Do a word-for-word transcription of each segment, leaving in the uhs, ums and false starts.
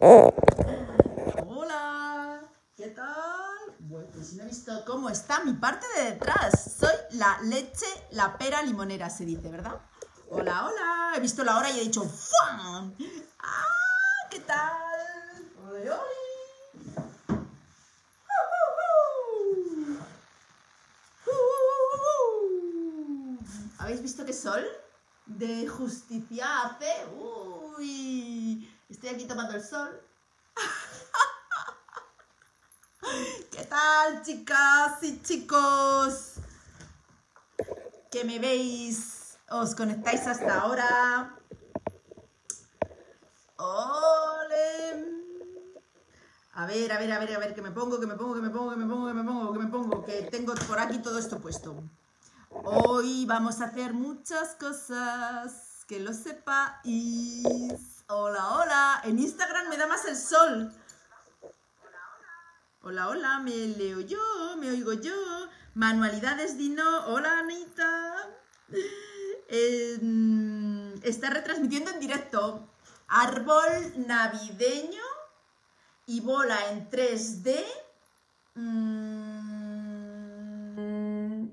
Hola, ¿qué tal? Bueno, pues si no he visto cómo está mi parte de detrás. Soy la leche, la pera limonera, se dice, ¿verdad? Hola, hola. He visto la hora y he dicho ¡fum! ¡Ah! ¿Qué tal? ¡Ole, ole! ¿Habéis visto qué sol de justicia hace? ¡Uy! Estoy aquí tomando el sol. ¿Qué tal, chicas y chicos? Que me veis, os conectáis hasta ahora. ¡Ole! A ver, a ver, a ver, a ver, que me pongo, que me pongo, que me pongo, que me pongo, que me pongo, que me pongo, que tengo por aquí todo esto puesto. Hoy vamos a hacer muchas cosas, que lo sepáis. Hola, hola. En Instagram me da más el sol. Hola, hola, me leo yo, me oigo yo. Manualidades Dino, hola Anita. Eh, está retransmitiendo en directo. Árbol navideño y bola en tres D. Mm.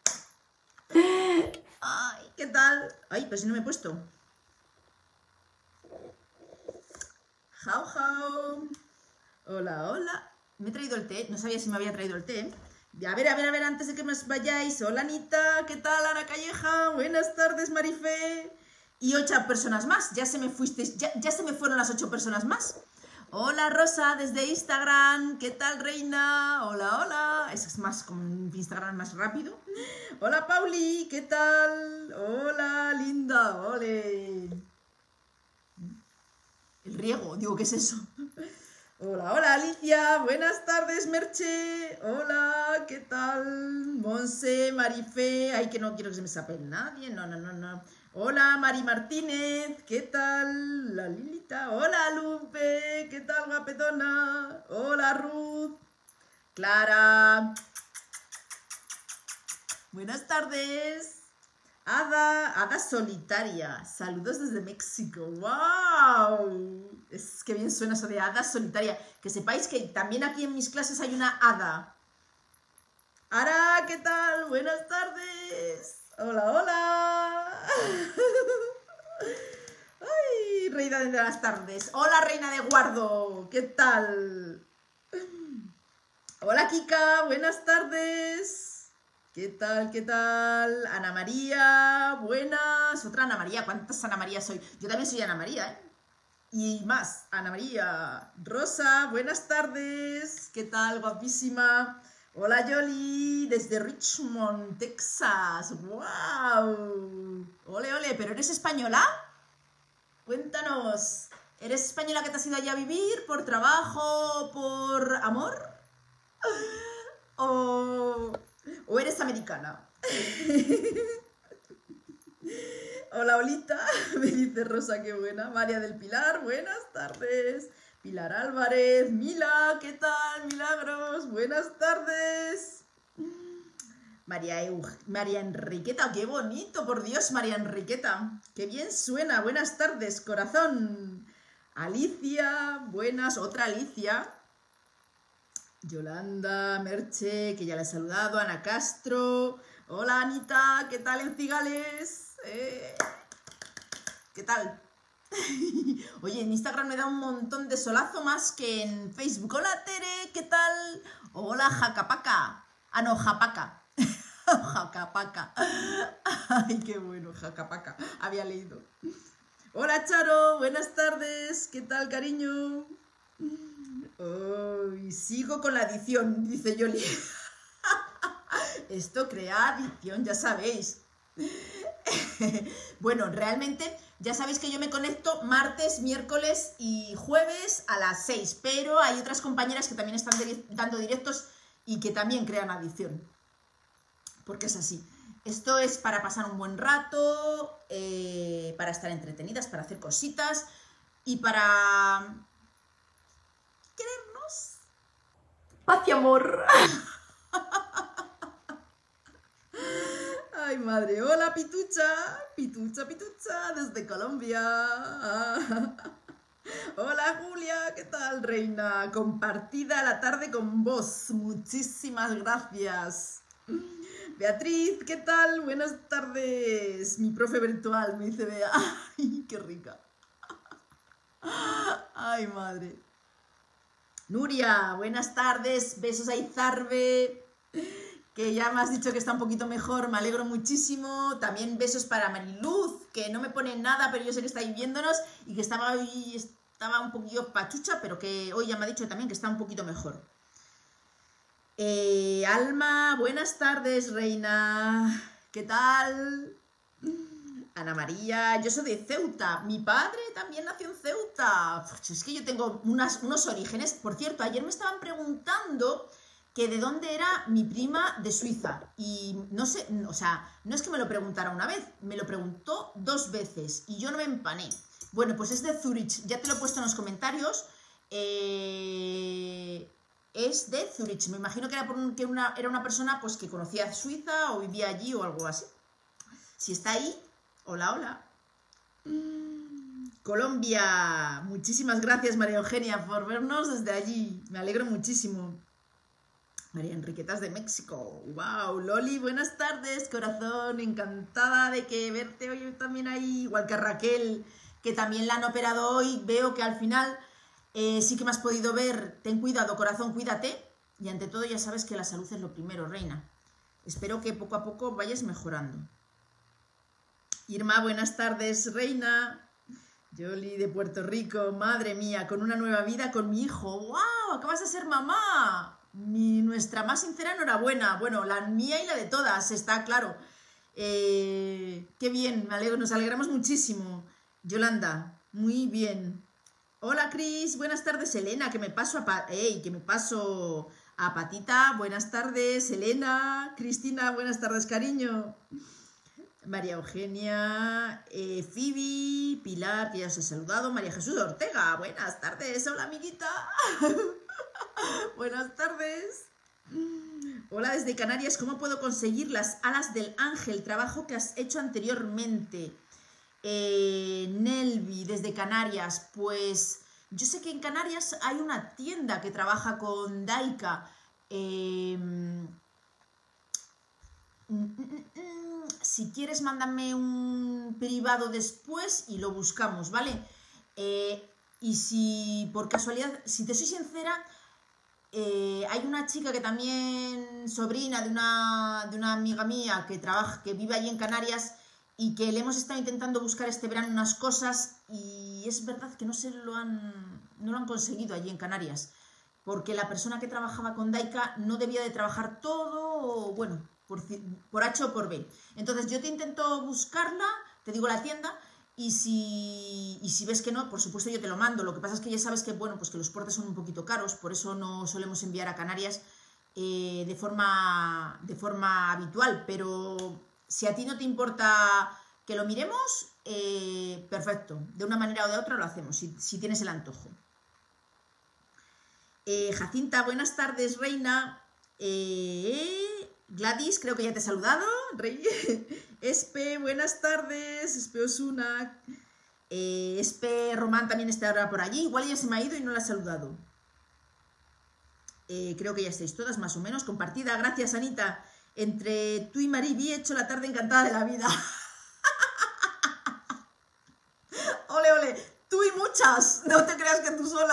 Ay, ¿qué tal? Ay, pues si no me he puesto. Jau, jau. Hola, hola. Me he traído el té. No sabía si me había traído el té. A ver, a ver, a ver, antes de que os vayáis. Hola, Anita. ¿Qué tal, Ana Calleja? Buenas tardes, Marifé. Y ocho personas más. Ya se me fuisteis. Ya, ya se me fueron las ocho personas más. Hola, Rosa, desde Instagram. ¿Qué tal, Reina? Hola, hola. Eso es más con Instagram más rápido. Hola, Pauli. ¿Qué tal? Hola, linda. Ole. El riego. Digo, ¿qué es eso? Hola, hola Alicia, buenas tardes Merche, hola, ¿qué tal? Monse, Marifé, ay que no quiero que se me sape nadie, no, no, no, no. Hola Mari Martínez, ¿qué tal? La Lilita, hola Lupe, ¿qué tal guapetona? Hola Ruth, Clara, buenas tardes. Ada, Ada Solitaria, saludos desde México, wow, es que bien suena eso de Ada Solitaria, que sepáis que también aquí en mis clases hay una Ada. Ara, ¿qué tal? Buenas tardes, hola, hola. Ay, reina de las tardes, hola reina de guardo, ¿qué tal? Hola Kika, buenas tardes. ¿Qué tal? ¿Qué tal? Ana María, buenas. Otra Ana María, ¿cuántas Ana María soy? Yo también soy Ana María, ¿eh? Y más, Ana María. Rosa, buenas tardes. ¿Qué tal, guapísima? Hola Yoli, desde Richmond, Texas. ¡Wow! Ole, ole, ¿pero eres española? Cuéntanos. ¿Eres española que te has ido allá a vivir por trabajo, por amor? ¿O, o eres americana? Hola, Olita, me dice Rosa, qué buena. María del Pilar, buenas tardes. Pilar Álvarez, Mila, ¿qué tal? Milagros, buenas tardes. María, Eug María Enriqueta, qué bonito, por Dios, María Enriqueta. Qué bien suena, buenas tardes, corazón. Alicia, buenas, otra Alicia. Yolanda, Merche, que ya la he saludado, Ana Castro. Hola Anita, ¿qué tal en Cigales? Eh, ¿Qué tal? Oye, en Instagram me da un montón de solazo más que en Facebook. Hola Tere, ¿qué tal? Hola Jacapaca. Ah, no, Japaca. Jacapaca. Ay, qué bueno, Jacapaca. Había leído. Hola Charo, buenas tardes. ¿Qué tal, cariño? Oh, y sigo con la adición, dice Yoli. Esto crea adicción, ya sabéis. Bueno, realmente ya sabéis que yo me conecto martes, miércoles y jueves a las seis, pero hay otras compañeras que también están dando directos y que también crean adicción, porque es así. Esto es para pasar un buen rato, eh, para estar entretenidas, para hacer cositas y para querernos. Paz y amor. Ay, madre. Hola, Pitucha. Pitucha, Pitucha, desde Colombia. Hola, Julia. Hola, ¿qué tal, reina? Compartida la tarde con vos. Muchísimas gracias. Beatriz, ¿qué tal? Buenas tardes. Mi profe virtual, me dice Bea. Ay, qué rica. Ay, madre. Nuria, buenas tardes. Besos a Izarbe, que ya me has dicho que está un poquito mejor. Me alegro muchísimo. También besos para Mariluz, que no me pone nada, pero yo sé que estáis viéndonos y que estaba hoy... Estaba un poquillo pachucha, pero que hoy ya me ha dicho también que está un poquito mejor. Eh, Alma, buenas tardes, reina. ¿Qué tal? Ana María, yo soy de Ceuta. Mi padre también nació en Ceuta. Pues es que yo tengo unas, unos orígenes. Por cierto, ayer me estaban preguntando que de dónde era mi prima de Suiza. Y no sé, o sea, no es que me lo preguntara una vez, me lo preguntó dos veces y yo no me empané. Bueno, pues es de Zurich, ya te lo he puesto en los comentarios. Eh, es de Zurich, me imagino que, era, por, que una, era una persona pues, que conocía Suiza o vivía allí o algo así. Si está ahí, hola, hola. Mm, Colombia, muchísimas gracias María Eugenia por vernos desde allí, me alegro muchísimo. María Enriquetas de México, wow, Loli, buenas tardes, corazón, encantada de que verte hoy también ahí, igual que a Raquel, que también la han operado hoy. Veo que al final eh, sí que me has podido ver. Ten cuidado, corazón, cuídate. Y ante todo ya sabes que la salud es lo primero, reina. Espero que poco a poco vayas mejorando. Irma, buenas tardes, reina. Yoli de Puerto Rico, madre mía, con una nueva vida con mi hijo. ¡Wow! Acabas de ser mamá. Mi, nuestra más sincera enhorabuena. Bueno, la mía y la de todas, está claro. Eh, qué bien, me alegro, nos alegramos muchísimo. Yolanda, muy bien. Hola Cris, buenas tardes. Elena, que me paso a pa Ey, que me paso a Patita, buenas tardes. Elena, Cristina, buenas tardes, cariño. María Eugenia, eh, Phoebe, Pilar, que ya os he saludado. María Jesús Ortega, buenas tardes. Hola amiguita. Buenas tardes. Hola desde Canarias, ¿cómo puedo conseguir las alas del ángel? Trabajo que has hecho anteriormente. Eh, Nelvi, desde Canarias, pues yo sé que en Canarias hay una tienda que trabaja con Daika. Eh, mm, mm, mm, si quieres, mándame un privado después y lo buscamos, ¿vale? Eh, y si por casualidad, si te soy sincera, eh, hay una chica que también, sobrina de una, de una amiga mía que trabaja, que vive allí en Canarias, y que le hemos estado intentando buscar este verano unas cosas y es verdad que no se lo han, no lo han conseguido allí en Canarias, porque la persona que trabajaba con Daika no debía de trabajar todo, bueno, por, por H o por B. Entonces yo te intento buscarla, te digo la tienda, y si, y si ves que no, por supuesto yo te lo mando. Lo que pasa es que ya sabes que, bueno, pues que los portes son un poquito caros, por eso no solemos enviar a Canarias eh, de, forma, de forma habitual, pero si a ti no te importa que lo miremos, eh, perfecto. De una manera o de otra lo hacemos, si, si tienes el antojo. Eh, Jacinta, buenas tardes, reina. Eh, Gladys, creo que ya te he saludado. Rey. Espe, buenas tardes. Espe Osuna. Eh, Espe Román también está ahora por allí. Igual ella se me ha ido y no la he saludado. Eh, creo que ya estáis todas más o menos compartida. Gracias, Anita. Entre tú y Mariby he hecho la tarde encantada de la vida. Ole, ole. Tú y muchas. No te creas que tú sola.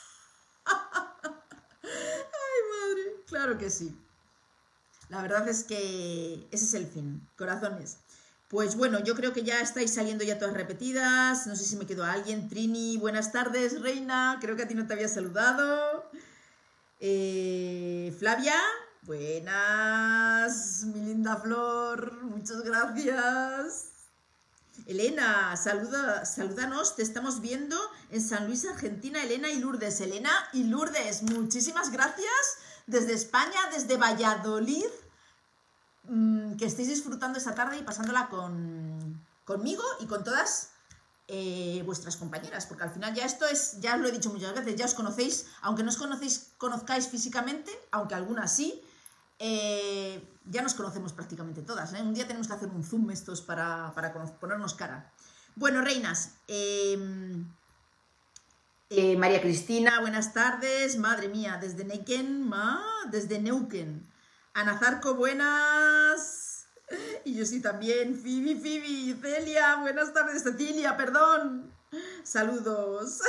Ay, madre. Claro que sí. La verdad es que ese es el fin. Corazones. Pues bueno, yo creo que ya estáis saliendo ya todas repetidas. No sé si me quedó alguien. Trini, buenas tardes, reina. Creo que a ti no te había saludado. Eh, Flavia, buenas, mi linda Flor, muchas gracias. Elena, saluda, salúdanos, te estamos viendo en San Luis, Argentina. Elena y Lourdes, Elena y Lourdes, muchísimas gracias desde España, desde Valladolid, mmm, que estéis disfrutando esta tarde y pasándola con, conmigo y con todas Eh, vuestras compañeras, porque al final ya esto es, ya os lo he dicho muchas veces, ya os conocéis, aunque no os conocéis, conozcáis físicamente, aunque algunas sí, eh, ya nos conocemos prácticamente todas, ¿eh? Un día tenemos que hacer un zoom estos para, para ponernos cara. Bueno, reinas, eh, Eh, María Cristina, buenas tardes. Madre mía, desde Neuquén, ma, desde Neuquén. Ana Zarco, buenas. Y yo sí también. Fibi, Fibi, Celia, buenas tardes. Cecilia, perdón. Saludos.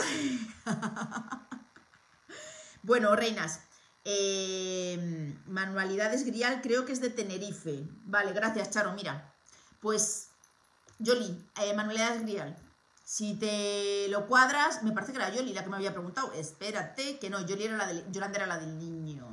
Bueno, reinas. Eh, manualidades Grial, creo que es de Tenerife. Vale, gracias, Charo. Mira, pues, Yoli, eh, manualidades Grial. Si te lo cuadras, me parece que era Yoli la que me había preguntado. Espérate, que no, Yoli era la de, Yolanda era la del niño.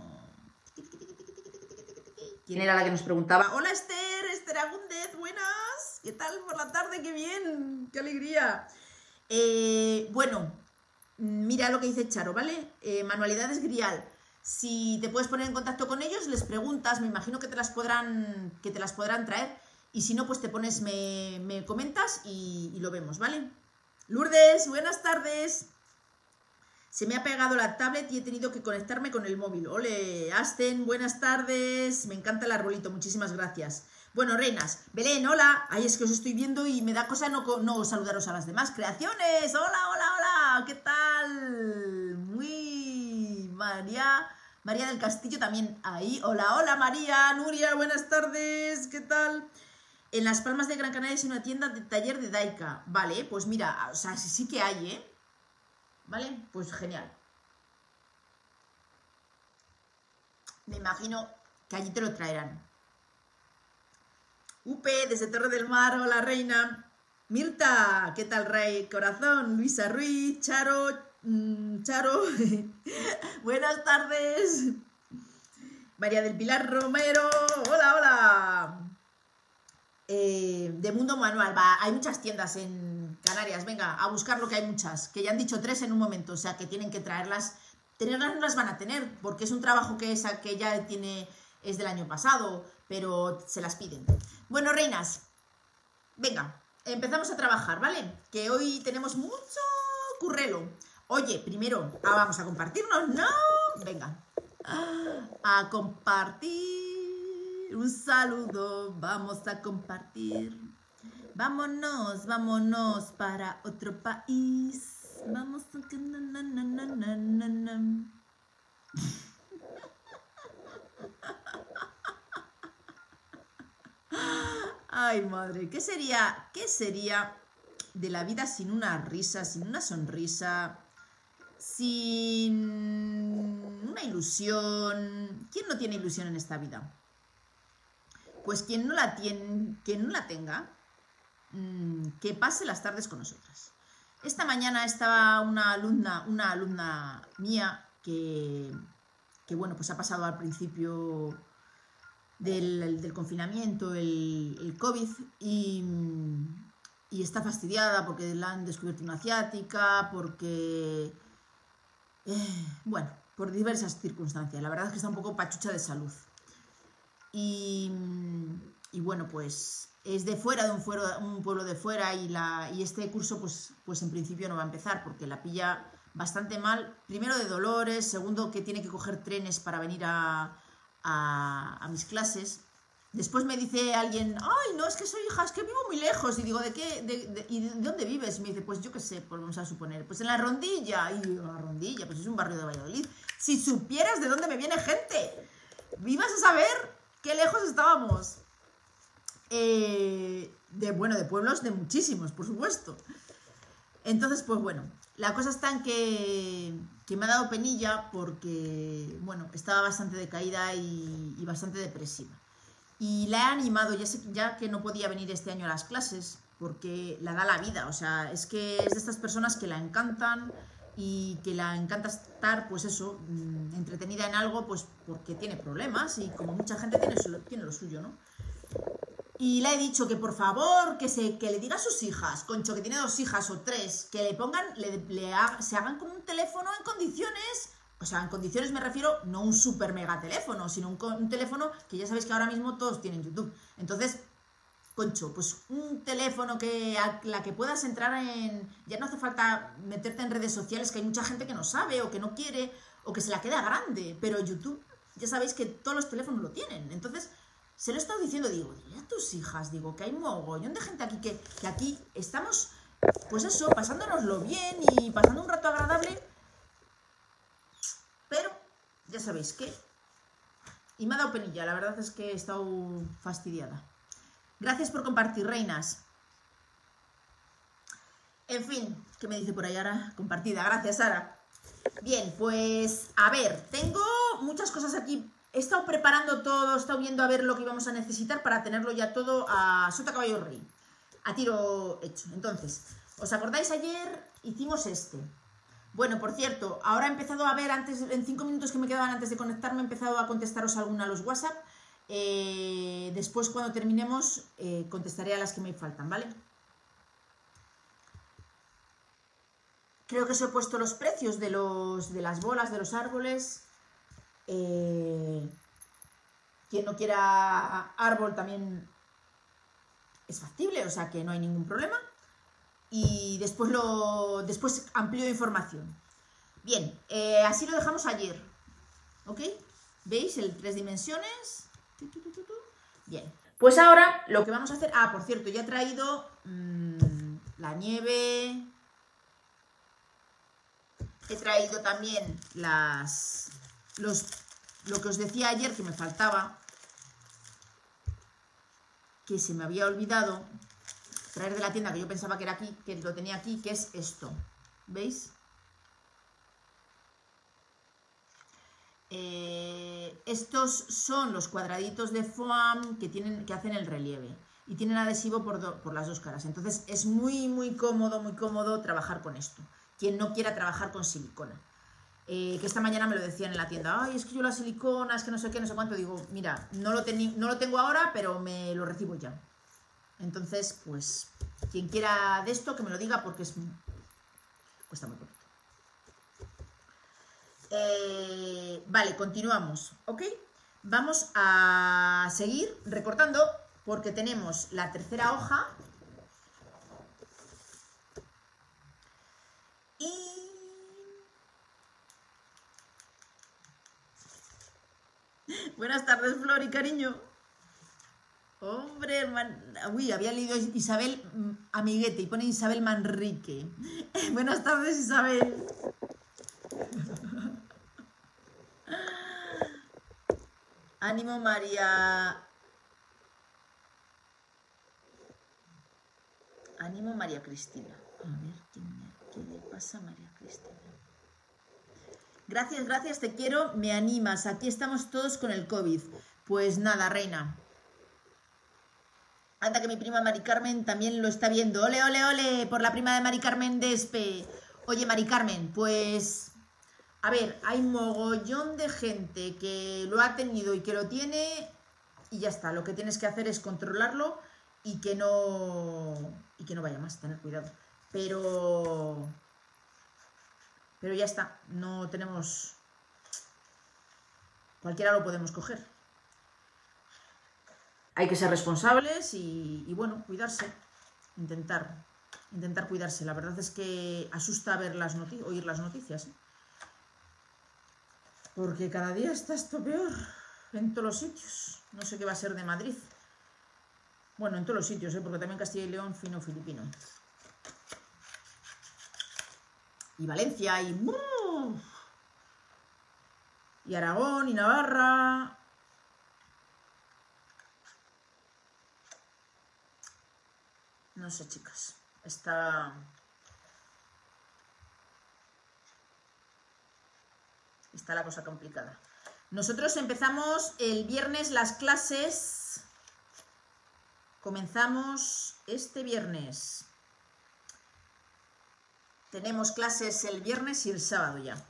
¿Quién era la que nos preguntaba? Hola Esther, Esther Agúndez, buenas. ¿Qué tal por la tarde? ¡Qué bien! ¡Qué alegría! Eh, bueno, mira lo que dice Charo, ¿vale? Eh, manualidades Grial. Si te puedes poner en contacto con ellos, les preguntas, me imagino que te las podrán, que te las podrán traer. Y si no, pues te pones, me, me comentas y, y lo vemos, ¿vale? Lourdes, buenas tardes. Se me ha pegado la tablet y he tenido que conectarme con el móvil. Ole, Asten, buenas tardes. Me encanta el arbolito, muchísimas gracias. Bueno, reinas, Belén, hola. Ay, es que os estoy viendo y me da cosa no, no saludaros a las demás. Creaciones, hola, hola, hola. ¿Qué tal? Muy... María... María del Castillo también ahí. Hola, hola, María. Nuria, buenas tardes. ¿Qué tal? En Las Palmas de Gran Canaria es una tienda de taller de Daika. Vale, pues mira, o sea, sí, sí que hay, ¿eh? Vale, pues genial. Me imagino que allí te lo traerán. Upe, desde Torre del Mar, hola, reina. Mirta, ¿qué tal, rey? Corazón, Luisa Ruiz, Charo, mmm, Charo. Buenas tardes. María del Pilar Romero, hola, hola. Eh, de Mundo Manual, va, hay muchas tiendas en Canarias, venga, a buscarlo que hay muchas, que ya han dicho tres en un momento, o sea que tienen que traerlas, tenerlas no las van a tener, porque es un trabajo que, es, que ya tiene, es del año pasado, pero se las piden. Bueno, reinas, venga, empezamos a trabajar, ¿vale? Que hoy tenemos mucho currelo. Oye, primero, ah, vamos a compartirnos, ¿no? Venga, a compartir. Un saludo, vamos a compartir. Vámonos, vámonos para otro país. Vamos a... Ay, madre, ¿qué sería, qué sería de la vida sin una risa, sin una sonrisa, sin una ilusión? ¿Quién no tiene ilusión en esta vida? Pues quien no la, tiene, quien no la tenga, mmm, que pase las tardes con nosotras. Esta mañana estaba una alumna, una alumna mía que, que bueno, pues ha pasado al principio del, del confinamiento el, el COVID y, y está fastidiada porque le han descubierto una ciática, porque, eh, bueno, por diversas circunstancias. La verdad es que está un poco pachucha de salud. Y, y bueno, pues es de fuera, de un, fuero, un pueblo de fuera y, la, y este curso pues, pues en principio no va a empezar porque la pilla bastante mal, primero de dolores, segundo que tiene que coger trenes para venir a, a, a mis clases. Después me dice alguien, ay, no, es que soy hija, es que vivo muy lejos. Y digo, ¿de qué? De, de, ¿Y de dónde vives? Y me dice, pues yo qué sé, pues vamos a suponer, pues en La Rondilla. Y digo, La Rondilla, pues es un barrio de Valladolid. Si supieras de dónde me viene gente, vivas a saber qué lejos estábamos. Eh, de, bueno, de pueblos de muchísimos, por supuesto. Entonces, pues bueno, la cosa está en que, que me ha dado penilla porque, bueno, estaba bastante decaída y, y bastante depresiva. Y la he animado, ya, sé, ya que no podía venir este año a las clases, porque la da la vida. O sea, es que es de estas personas que la encantan y que la encanta estar, pues eso, entretenida en algo, pues porque tiene problemas y como mucha gente tiene, tiene lo suyo, ¿no? Y le he dicho que por favor, que, se, que le diga a sus hijas, Concho, que tiene dos hijas o tres, que le pongan, le, le ha, se hagan con un teléfono en condiciones, o sea, en condiciones me refiero, no un super mega teléfono, sino un, un teléfono que ya sabéis que ahora mismo todos tienen YouTube. Entonces, Concho, pues un teléfono que a la que puedas entrar en... Ya no hace falta meterte en redes sociales, que hay mucha gente que no sabe o que no quiere o que se la queda grande, pero YouTube, ya sabéis que todos los teléfonos lo tienen. Entonces, se lo he estado diciendo, digo, dile a tus hijas, digo, que hay mogollón de gente aquí que, que aquí estamos pues eso, pasándonoslo bien y pasando un rato agradable. Pero, ya sabéis que... Y me ha dado penilla, la verdad es que he estado fastidiada. Gracias por compartir, reinas. En fin, ¿qué me dice por ahí ahora? Compartida, gracias, Sara. Bien, pues, a ver, tengo muchas cosas aquí. He estado preparando todo, he estado viendo a ver lo que íbamos a necesitar para tenerlo ya todo a sota caballo rey. A tiro hecho. Entonces, ¿os acordáis? Ayer hicimos este. Bueno, por cierto, ahora he empezado a ver, antes, en cinco minutos que me quedaban antes de conectarme, he empezado a contestaros alguna a los WhatsApp. Eh, después, cuando terminemos, eh, contestaré a las que me faltan, ¿vale? Creo que os he puesto los precios de, los, de las bolas, de los árboles. Eh, quien no quiera árbol también es factible, o sea que no hay ningún problema. Y después, lo, después amplío información. Bien, eh, así lo dejamos ayer. ¿Ok? ¿Veis? El tres dimensiones. Bien. Pues ahora lo que vamos a hacer... Ah, por cierto, ya he traído mmm, la nieve. He traído también las... Los, lo que os decía ayer que me faltaba. Que se me había olvidado traer de la tienda, que yo pensaba que era aquí, que lo tenía aquí, que es esto. ¿Veis? Eh, estos son los cuadraditos de foam que, tienen, que hacen el relieve y tienen adhesivo por, do, por las dos caras. Entonces es muy, muy cómodo, muy cómodo trabajar con esto. Quien no quiera trabajar con silicona. Eh, que esta mañana me lo decían en la tienda. Ay, es que yo la silicona, es que no sé qué, no sé cuánto. Digo, mira, no lo, no lo tengo ahora, pero me lo recibo ya. Entonces, pues, quien quiera de esto, que me lo diga porque es cuesta muy poquito. Eh, vale, continuamos, ¿ok? Vamos a seguir recortando porque tenemos la tercera hoja. Y... Buenas tardes, Flor y cariño. Hombre, hermano. Uy, había leído Isabel Amiguete y pone Isabel Manrique. Buenas tardes, Isabel. Ánimo, María. Ánimo, María Cristina. A ver, ¿qué, qué le pasa a María Cristina? Gracias, gracias, te quiero, me animas. Aquí estamos todos con el COVID. Pues nada, reina. Anda que mi prima Mari Carmen también lo está viendo. Ole, ole, ole, por la prima de Mari Carmen Despe. Oye, Mari Carmen, pues... A ver, hay mogollón de gente que lo ha tenido y que lo tiene y ya está. Lo que tienes que hacer es controlarlo y que no... Y que no vaya más, tener cuidado. Pero... Pero ya está, no tenemos... Cualquiera lo podemos coger. Hay que ser responsables y, y bueno, cuidarse, intentar, intentar cuidarse. La verdad es que asusta ver las noti- oír las noticias, ¿eh? Porque cada día está esto peor en todos los sitios. No sé qué va a ser de Madrid. Bueno, en todos los sitios, ¿eh? Porque también Castilla y León, fino filipino. Y Valencia, y... ¡uh! Y Aragón, y Navarra... No sé, chicas, está, está la cosa complicada. Nosotros empezamos el viernes las clases, comenzamos este viernes. Tenemos clases el viernes y el sábado ya.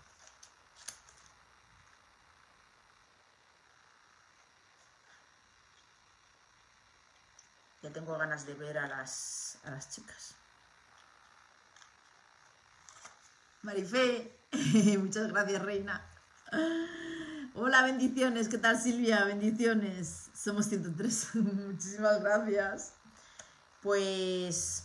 Ya tengo ganas de ver a las, a las chicas. Marifé, muchas gracias, reina. Hola, bendiciones. ¿Qué tal, Silvia? Bendiciones. Somos ciento tres. Muchísimas gracias. Pues...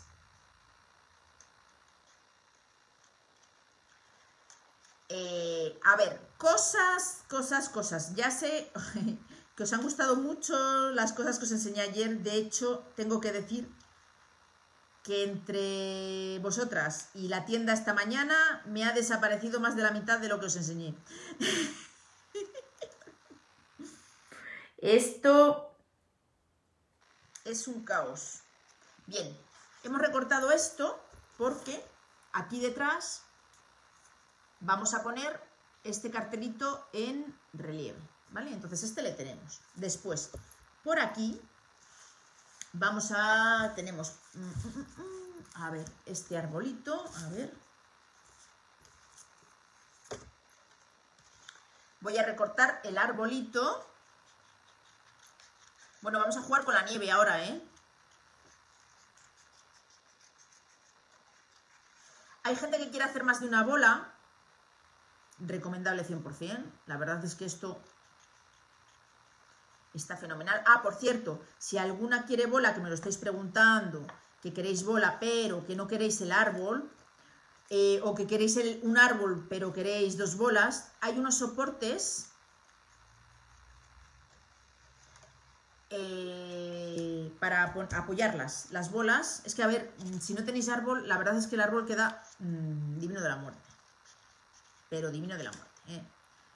Eh, a ver, cosas, cosas, cosas. Ya sé... que os han gustado mucho las cosas que os enseñé ayer. De hecho, tengo que decir que entre vosotras y la tienda esta mañana me ha desaparecido más de la mitad de lo que os enseñé. Esto es un caos. Bien, hemos recortado esto porque aquí detrás vamos a poner este cartelito en relieve, ¿vale? Entonces este le tenemos. Después, por aquí vamos a... tenemos... a ver, este arbolito, a ver... Voy a recortar el arbolito. Bueno, vamos a jugar con la nieve ahora, ¿eh? Hay gente que quiere hacer más de una bola. Recomendable cien por cien. La verdad es que esto está fenomenal. Ah, por cierto, si alguna quiere bola, que me lo estáis preguntando, que queréis bola pero que no queréis el árbol, eh, o que queréis el, un árbol pero queréis dos bolas, hay unos soportes eh, para apoyarlas. Las bolas, es que a ver, si no tenéis árbol, la verdad es que el árbol queda mmm, divino de la muerte. Pero divino de la muerte, ¿eh?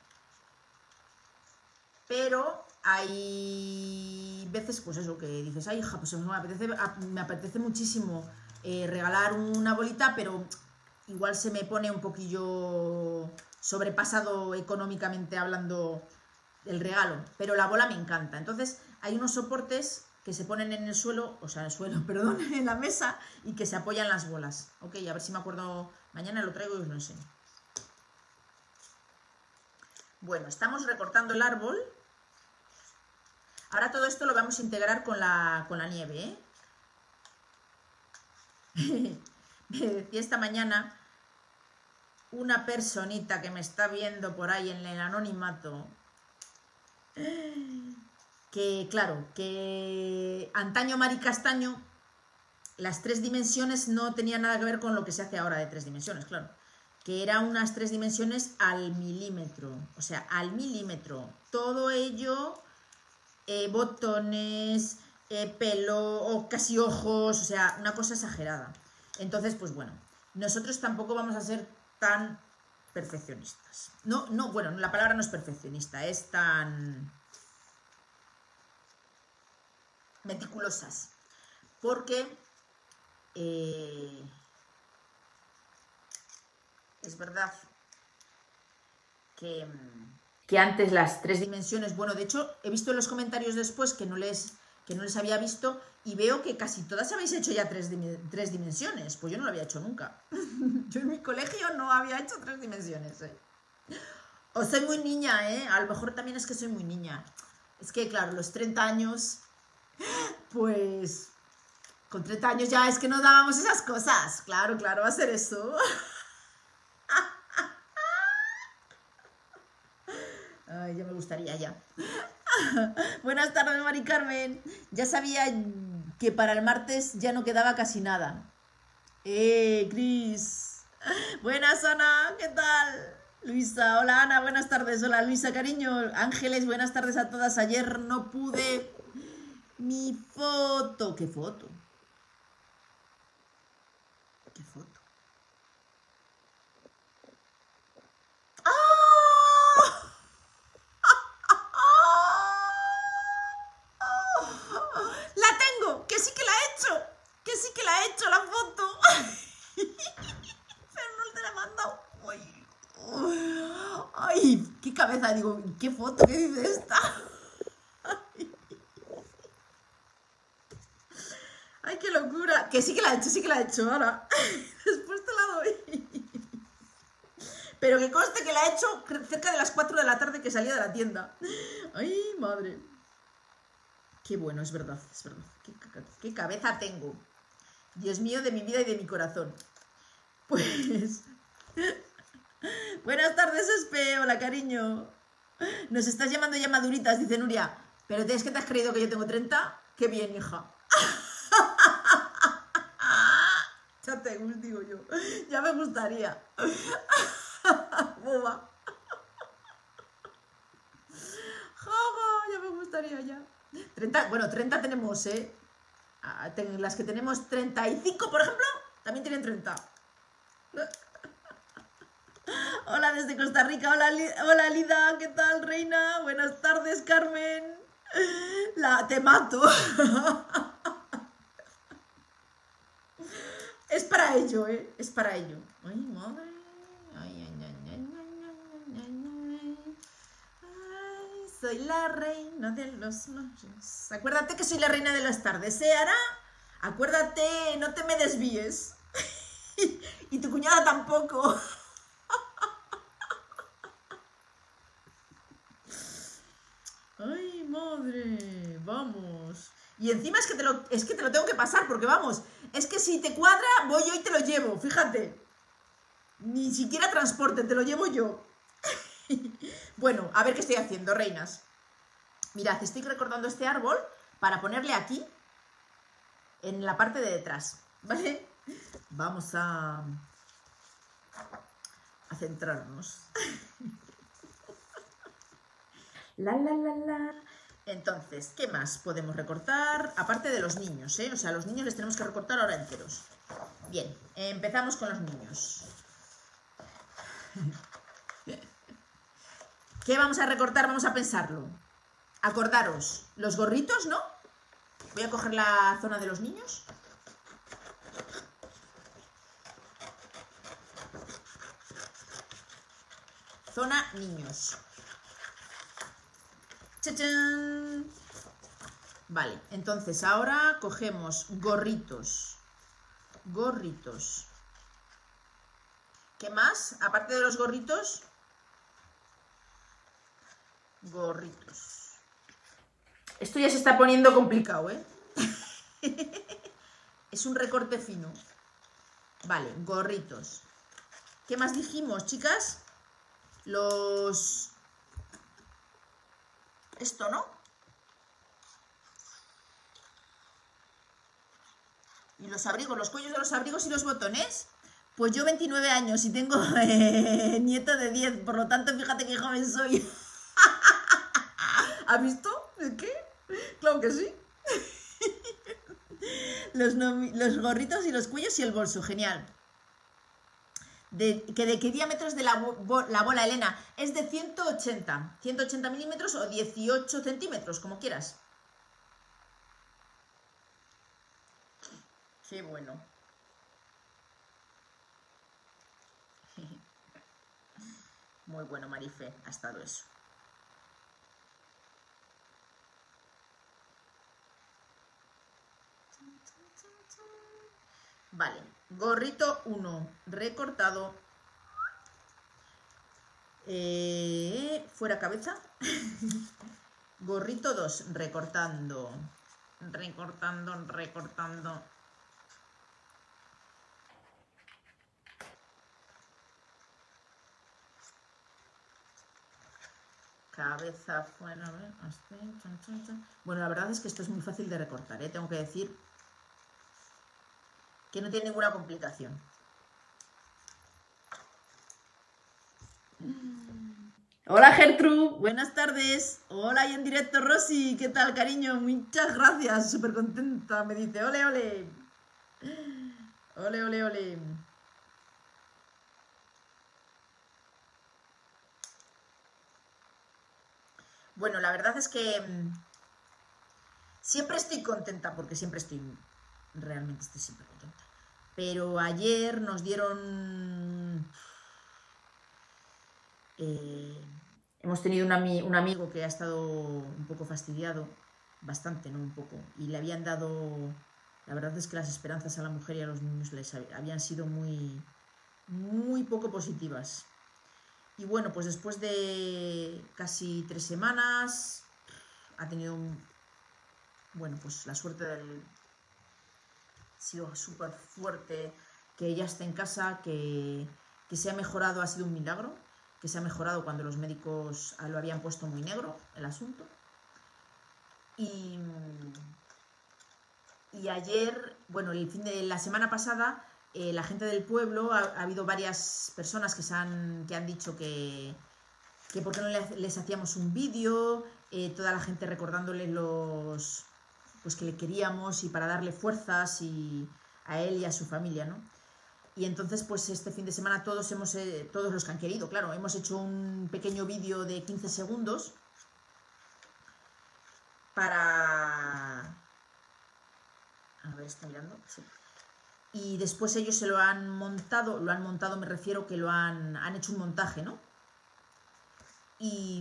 Pero hay veces, pues eso, que dices, ay, hija, pues me apetece, me apetece muchísimo eh, regalar una bolita, pero igual se me pone un poquillo sobrepasado económicamente hablando el regalo, pero la bola me encanta. Entonces hay unos soportes que se ponen en el suelo, o sea, en el suelo, perdón, en la mesa, y que se apoyan las bolas. Ok, a ver si me acuerdo, mañana lo traigo y os lo enseño. Bueno, estamos recortando el árbol. Ahora todo esto lo vamos a integrar con la, con la nieve, ¿eh? Me decía esta mañana una personita que me está viendo por ahí en el anonimato que, claro, que antaño Mari Castaño las tres dimensiones no tenían nada que ver con lo que se hace ahora de tres dimensiones, claro. Que eran unas tres dimensiones al milímetro, o sea, al milímetro. Todo ello... Eh, botones, eh, pelo, o casi ojos, o sea, una cosa exagerada. Entonces, pues bueno, nosotros tampoco vamos a ser tan perfeccionistas. No, no, bueno, la palabra no es perfeccionista, es tan meticulosas. Porque eh, es verdad que... que antes las tres dimensiones, bueno, de hecho, he visto en los comentarios después que no les, que no les había visto y veo que casi todas habéis hecho ya tres, tres dimensiones. Pues yo no lo había hecho nunca. Yo en mi colegio no había hecho tres dimensiones, ¿eh? O soy muy niña, ¿eh? A lo mejor también es que soy muy niña. Es que, claro, los treinta años, pues... Con treinta años ya es que no dábamos esas cosas. Claro, claro, va a ser eso. Ay, ya me gustaría ya. Buenas tardes, Mari Carmen. Ya sabía que para el martes ya no quedaba casi nada. Eh, Cris. Buenas, Ana, ¿qué tal? Luisa, hola Ana, buenas tardes. Hola Luisa, cariño. Ángeles, buenas tardes a todas. Ayer no pude mi foto. ¿Qué foto? ¿Qué foto? La tengo, que sí que la he hecho, que sí que la he hecho la foto, pero no te la he mandado. Ay, ay, qué cabeza, digo, ¿qué foto? ¿Qué dice esta? Ay, qué locura, que sí que la he hecho, sí que la he hecho, ahora, después te la doy. Pero que conste que la he hecho cerca de las cuatro de la tarde que salía de la tienda. Ay, madre. Qué bueno, es verdad, es verdad. Qué, qué cabeza tengo. Dios mío, de mi vida y de mi corazón. Pues... Buenas tardes, Espe. Hola, cariño. Nos estás llamando ya maduritas, dice Nuria. ¿Pero es que te has creído que yo tengo treinta? Qué bien, hija. Ya te digo yo. Ya me gustaría. Boba. Jaja, ya me gustaría ya. treinta, bueno, treinta tenemos, ¿eh? Las que tenemos treinta y cinco, por ejemplo, también tienen treinta. Hola desde Costa Rica, hola, hola Lida, ¿qué tal, reina? Buenas tardes, Carmen. La, te mato. Es para ello, ¿eh? Es para ello. Ay, madre. Ay, ay, ay, ay, ay, ay, ay. Ay, soy la reina de los noches. Acuérdate que soy la reina de las tardes, ¿eh, Ara? Acuérdate, no te me desvíes. Y tu cuñada tampoco. Ay, madre, vamos. Y encima es que, te lo, es que te lo tengo que pasar, porque vamos, es que si te cuadra, voy yo y te lo llevo, fíjate. Ni siquiera transporte, te lo llevo yo. Bueno, a ver qué estoy haciendo, reinas. Mirad, estoy recortando este árbol para ponerle aquí, en la parte de detrás, ¿vale? Vamos a, a centrarnos. La, la, la, la. Entonces, ¿qué más podemos recortar? Aparte de los niños, ¿eh? O sea, a los niños les tenemos que recortar ahora enteros. Bien, empezamos con los niños. ¿Qué vamos a recortar? Vamos a pensarlo. Acordaros, los gorritos, ¿no? Voy a coger la zona de los niños. Zona niños. ¡Chachán! Vale, entonces ahora cogemos gorritos. Gorritos. ¿Qué más? Aparte de los gorritos. Gorritos. Esto ya se está poniendo complicado, ¿eh? Es un recorte fino. Vale, gorritos. ¿Qué más dijimos, chicas? Los... Esto, ¿no? Y los abrigos, los cuellos de los abrigos y los botones. Pues yo veintinueve años y tengo eh, nieto de diez, por lo tanto, fíjate qué joven soy. ¿Has visto? ¿Qué? Claro que sí. Los, los gorritos y los cuellos y el bolso, genial. De, que ¿De qué diámetro es de la, bo, la bola, Elena? Es de ciento ochenta. ciento ochenta milímetros o dieciocho centímetros, como quieras. Qué bueno. Muy bueno, Marife, ha estado eso. Vale, gorrito uno, recortado. Eh, fuera cabeza. Gorrito dos, recortando. Recortando, recortando. Cabeza fuera, a ver, así, chan, chan, chan. Bueno, la verdad es que esto es muy fácil de recortar, ¿eh? Tengo que decir que no tiene ninguna complicación. Hola Gertrude, buenas tardes. Hola y en directo Rosy, ¿qué tal, cariño? Muchas gracias, súper contenta. Me dice, ole, ole. Ole, ole, ole. Bueno, la verdad es que siempre estoy contenta, porque siempre estoy, realmente estoy siempre contenta. Pero ayer nos dieron... Eh, hemos tenido un, ami un amigo que ha estado un poco fastidiado, bastante, no un poco, y le habían dado... La verdad es que las esperanzas a la mujer y a los niños les habían sido muy, muy poco positivas. Y bueno, pues después de casi tres semanas ha tenido un, bueno, pues la suerte del... Ha sido súper fuerte que ella esté en casa, que, que se ha mejorado, ha sido un milagro, que se ha mejorado cuando los médicos lo habían puesto muy negro el asunto. Y, y ayer, bueno, el fin de la semana pasada... Eh, la gente del pueblo, ha, ha habido varias personas que, se han, que han dicho que, que por qué no les, les hacíamos un vídeo, eh, toda la gente recordándoles los, pues que le queríamos y para darle fuerzas y a él y a su familia, ¿no? Y entonces, pues este fin de semana todos hemos, eh, todos los que han querido, claro, hemos hecho un pequeño vídeo de quince segundos para... A ver, ¿está mirando? Sí. Y después ellos se lo han montado, lo han montado, me refiero que lo han, han hecho un montaje, ¿no? Y...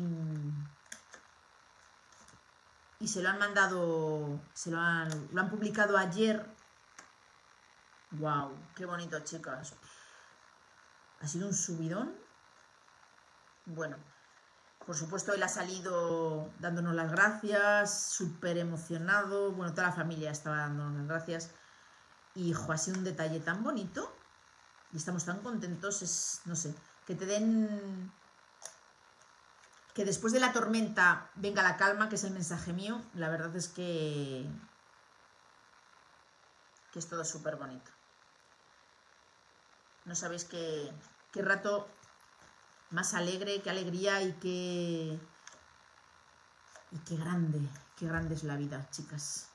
Y se lo han mandado, se lo han, lo han publicado ayer. ¡Wow! ¡Qué bonito, chicas! Ha sido un subidón. Bueno, por supuesto él ha salido dándonos las gracias, súper emocionado. Bueno, toda la familia estaba dándonos las gracias. Y, hijo, ha sido un detalle tan bonito. Y estamos tan contentos, es, no sé, que te den... Que después de la tormenta venga la calma, que es el mensaje mío. La verdad es que... Que es todo súper bonito. No sabéis qué, qué rato más alegre, qué alegría y qué... Y qué grande, qué grande es la vida, chicas.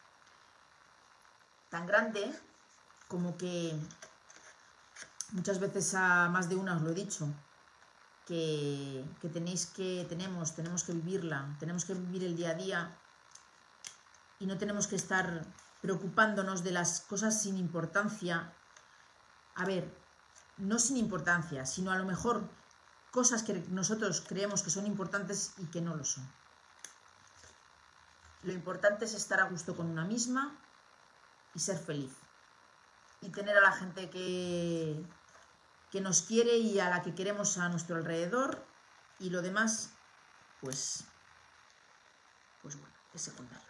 Tan grande como que muchas veces a más de una os lo he dicho, que, que tenéis que, tenemos, tenemos que vivirla, tenemos que vivir el día a día y no tenemos que estar preocupándonos de las cosas sin importancia. A ver, no sin importancia, sino a lo mejor cosas que nosotros creemos que son importantes y que no lo son. Lo importante es estar a gusto con una misma y ser feliz. Y tener a la gente que, que nos quiere y a la que queremos a nuestro alrededor. Y lo demás, pues, pues bueno, es secundario.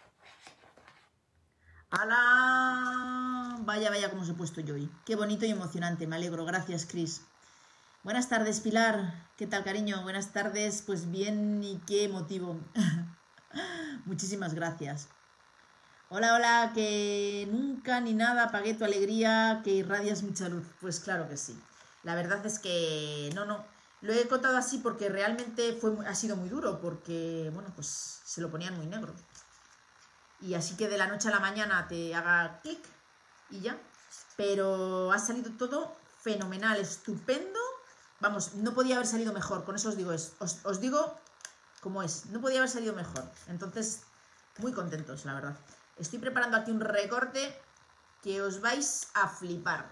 ¡Hala! Vaya, vaya cómo os he puesto yo hoy. Qué bonito y emocionante, me alegro. Gracias, Cris. Buenas tardes, Pilar. ¿Qué tal, cariño? Buenas tardes. Pues bien, y qué emotivo. Muchísimas gracias. Hola, hola, que nunca ni nada apagué tu alegría, que irradias mucha luz. Pues claro que sí. La verdad es que no, no. Lo he contado así porque realmente fue, ha sido muy duro, porque, bueno, pues se lo ponían muy negro. Y así que de la noche a la mañana te haga clic y ya. Pero ha salido todo fenomenal, estupendo. Vamos, no podía haber salido mejor, con eso os digo, es, os, os digo como es, no podía haber salido mejor. Entonces, muy contentos, la verdad. Estoy preparando aquí un recorte que os vais a flipar.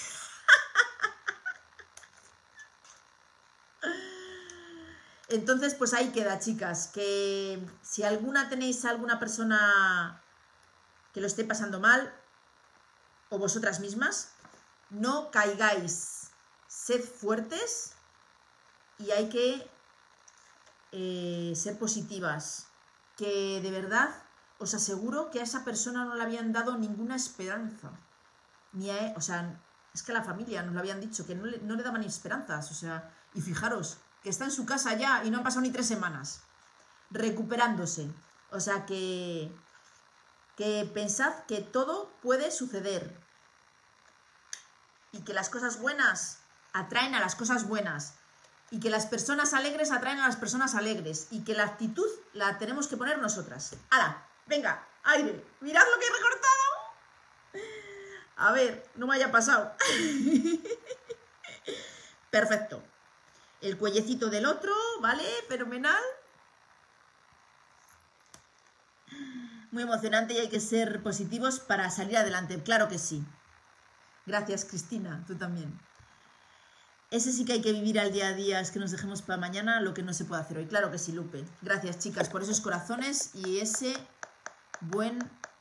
Entonces, pues ahí queda, chicas, que si alguna tenéis alguna persona que lo esté pasando mal, o vosotras mismas, no caigáis, sed fuertes y hay que eh, ser positivas, que de verdad os aseguro que a esa persona no le habían dado ninguna esperanza, ni a, o sea, es que a la familia nos lo habían dicho, que no le, no le daban esperanzas, o sea, y fijaros, que está en su casa ya y no han pasado ni tres semanas, recuperándose, o sea que, que pensad que todo puede suceder y que las cosas buenas atraen a las cosas buenas y que las personas alegres atraen a las personas alegres y que la actitud la tenemos que poner nosotras. ¡Hala! Venga, aire, mirad lo que he recortado. A ver, no me haya pasado. Perfecto. El cuellecito del otro, ¿vale? Fenomenal. Muy emocionante y hay que ser positivos para salir adelante. Claro que sí. Gracias, Cristina, tú también. Ese sí que hay que vivir al día a día, es que nos dejemos para mañana lo que no se puede hacer hoy. Claro que sí, Lupe. Gracias, chicas, por esos corazones y ese buen...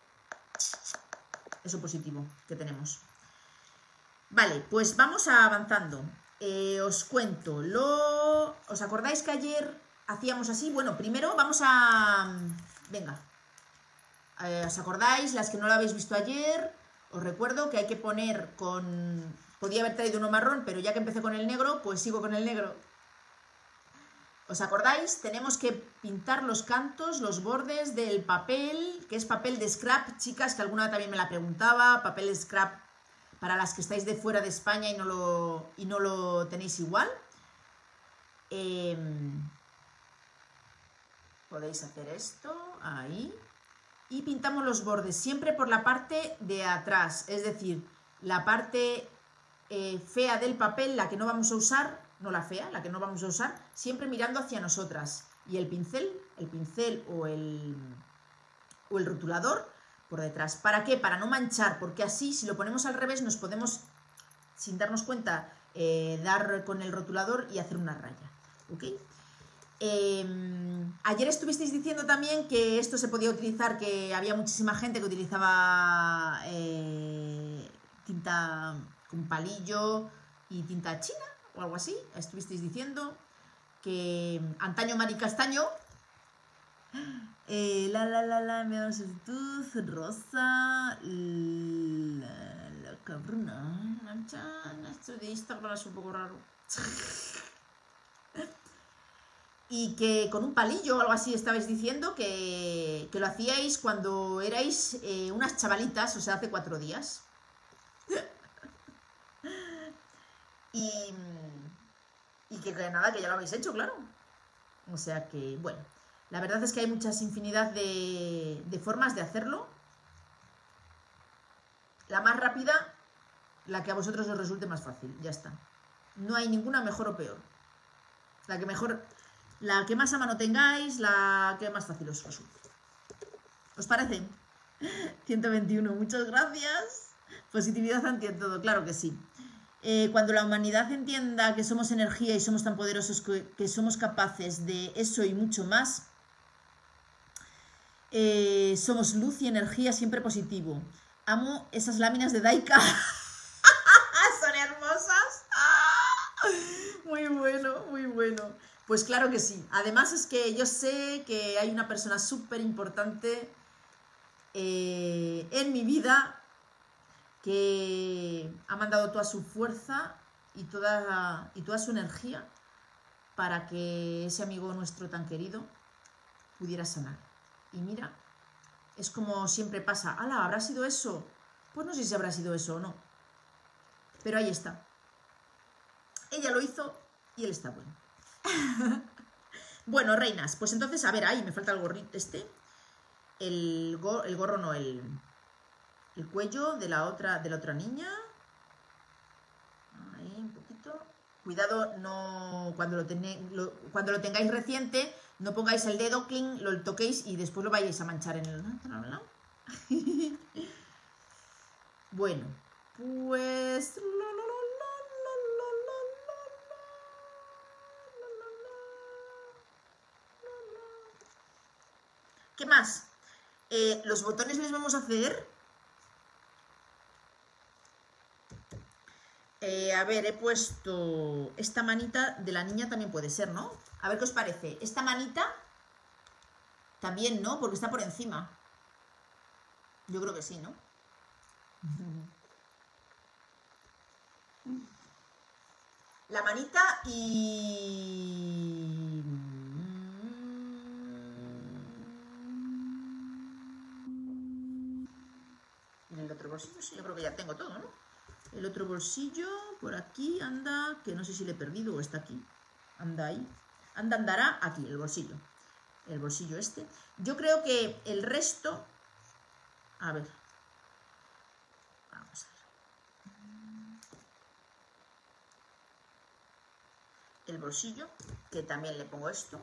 eso positivo que tenemos. Vale, pues vamos avanzando. Eh, os cuento, lo... ¿os acordáis que ayer hacíamos así? Bueno, primero vamos a... Venga. Eh, ¿os acordáis? Las que no lo habéis visto ayer, os recuerdo que hay que poner con... Podía haber traído uno marrón, pero ya que empecé con el negro, pues sigo con el negro. ¿Os acordáis? Tenemos que pintar los cantos, los bordes del papel, que es papel de scrap, chicas, que alguna también me la preguntaba, papel de scrap para las que estáis de fuera de España y no lo, y no lo tenéis igual. Eh, podéis hacer esto, ahí, y pintamos los bordes siempre por la parte de atrás, es decir, la parte eh, fea del papel, la que no vamos a usar, no la fea, la que no vamos a usar, siempre mirando hacia nosotras. Y el pincel, el pincel o el, o el rotulador por detrás. ¿Para qué? Para no manchar, porque así si lo ponemos al revés nos podemos, sin darnos cuenta, eh, dar con el rotulador y hacer una raya. ¿Ok? Eh, ayer estuvisteis diciendo también que esto se podía utilizar, que había muchísima gente que utilizaba eh, tinta con palillo y tinta china o algo así. Estuvisteis diciendo que antaño Mari Castaño, eh, la la la la, me da solicitud, rosa, la, la cabrona, esto de Instagram es un poco raro. Y que con un palillo o algo así estabais diciendo que, que lo hacíais cuando erais eh, unas chavalitas, o sea, hace cuatro días. y, y que, que nada, que ya lo habéis hecho, claro. O sea que, bueno, la verdad es que hay muchas infinidad de, de formas de hacerlo. La más rápida, la que a vosotros os resulte más fácil, ya está. No hay ninguna mejor o peor. La que mejor... La que más a mano tengáis, la que más fácil os resulte. ¿Os parece? ciento veintiuno, muchas gracias. Positividad ante todo, claro que sí. Eh, cuando la humanidad entienda que somos energía y somos tan poderosos que, que somos capaces de eso y mucho más, eh, somos luz y energía siempre positivo. Amo esas láminas de Daika. Son hermosas. Muy bueno, muy bueno. Pues claro que sí. Además es que yo sé que hay una persona súper importante eh, en mi vida que ha mandado toda su fuerza y toda, y toda su energía para que ese amigo nuestro tan querido pudiera sanar. Y mira, es como siempre pasa. ¡Hala! ¿Habrá sido eso? Pues no sé si habrá sido eso o no. Pero ahí está. Ella lo hizo y él está bueno. Bueno, reinas, pues entonces, a ver, ahí me falta el gorrito este. El, go, el gorro no, el, el cuello de la otra, de la otra niña. Ahí, un poquito. Cuidado, no cuando lo, tené, lo, cuando lo tengáis reciente, no pongáis el dedo, cling, lo toquéis y después lo vayáis a manchar en el... Bueno, pues... ¿Qué más? Eh, los botones les vamos a hacer... Eh, a ver, he puesto esta manita de la niña también puede ser, ¿no? A ver qué os parece. Esta manita también, ¿no? Porque está por encima. Yo creo que sí, ¿no? La manita y... En el otro bolsillo, sí, yo creo que ya tengo todo, ¿no? El otro bolsillo, por aquí, anda, que no sé si le he perdido o está aquí. Anda ahí. Anda, andará aquí, el bolsillo. El bolsillo este. Yo creo que el resto... A ver. Vamos a ver. El bolsillo, que también le pongo esto.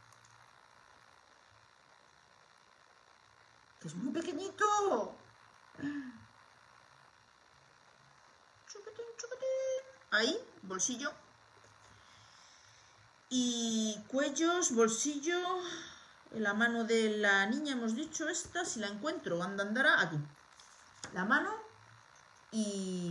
Que es muy pequeñito. Chupetín, chupetín. Ahí, bolsillo. Y cuellos, bolsillo. La mano de la niña, hemos dicho esta, si la encuentro, anda, andará aquí. La mano y...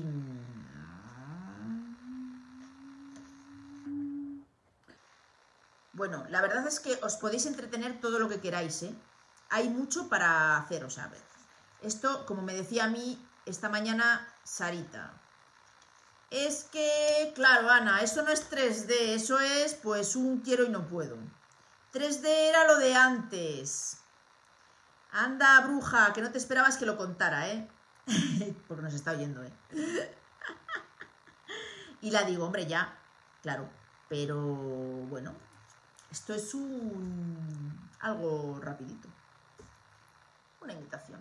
Bueno, la verdad es que os podéis entretener todo lo que queráis, ¿eh? Hay mucho para haceros, a ver. Esto, como me decía a mí esta mañana Sarita. Es que, claro, Ana, eso no es tres D, eso es pues un quiero y no puedo. tres D era lo de antes. Anda, bruja, que no te esperabas que lo contara, ¿eh? Porque nos está oyendo, ¿eh? Y la digo, hombre, ya, claro. Pero, bueno, esto es un... algo rapidito. una imitación.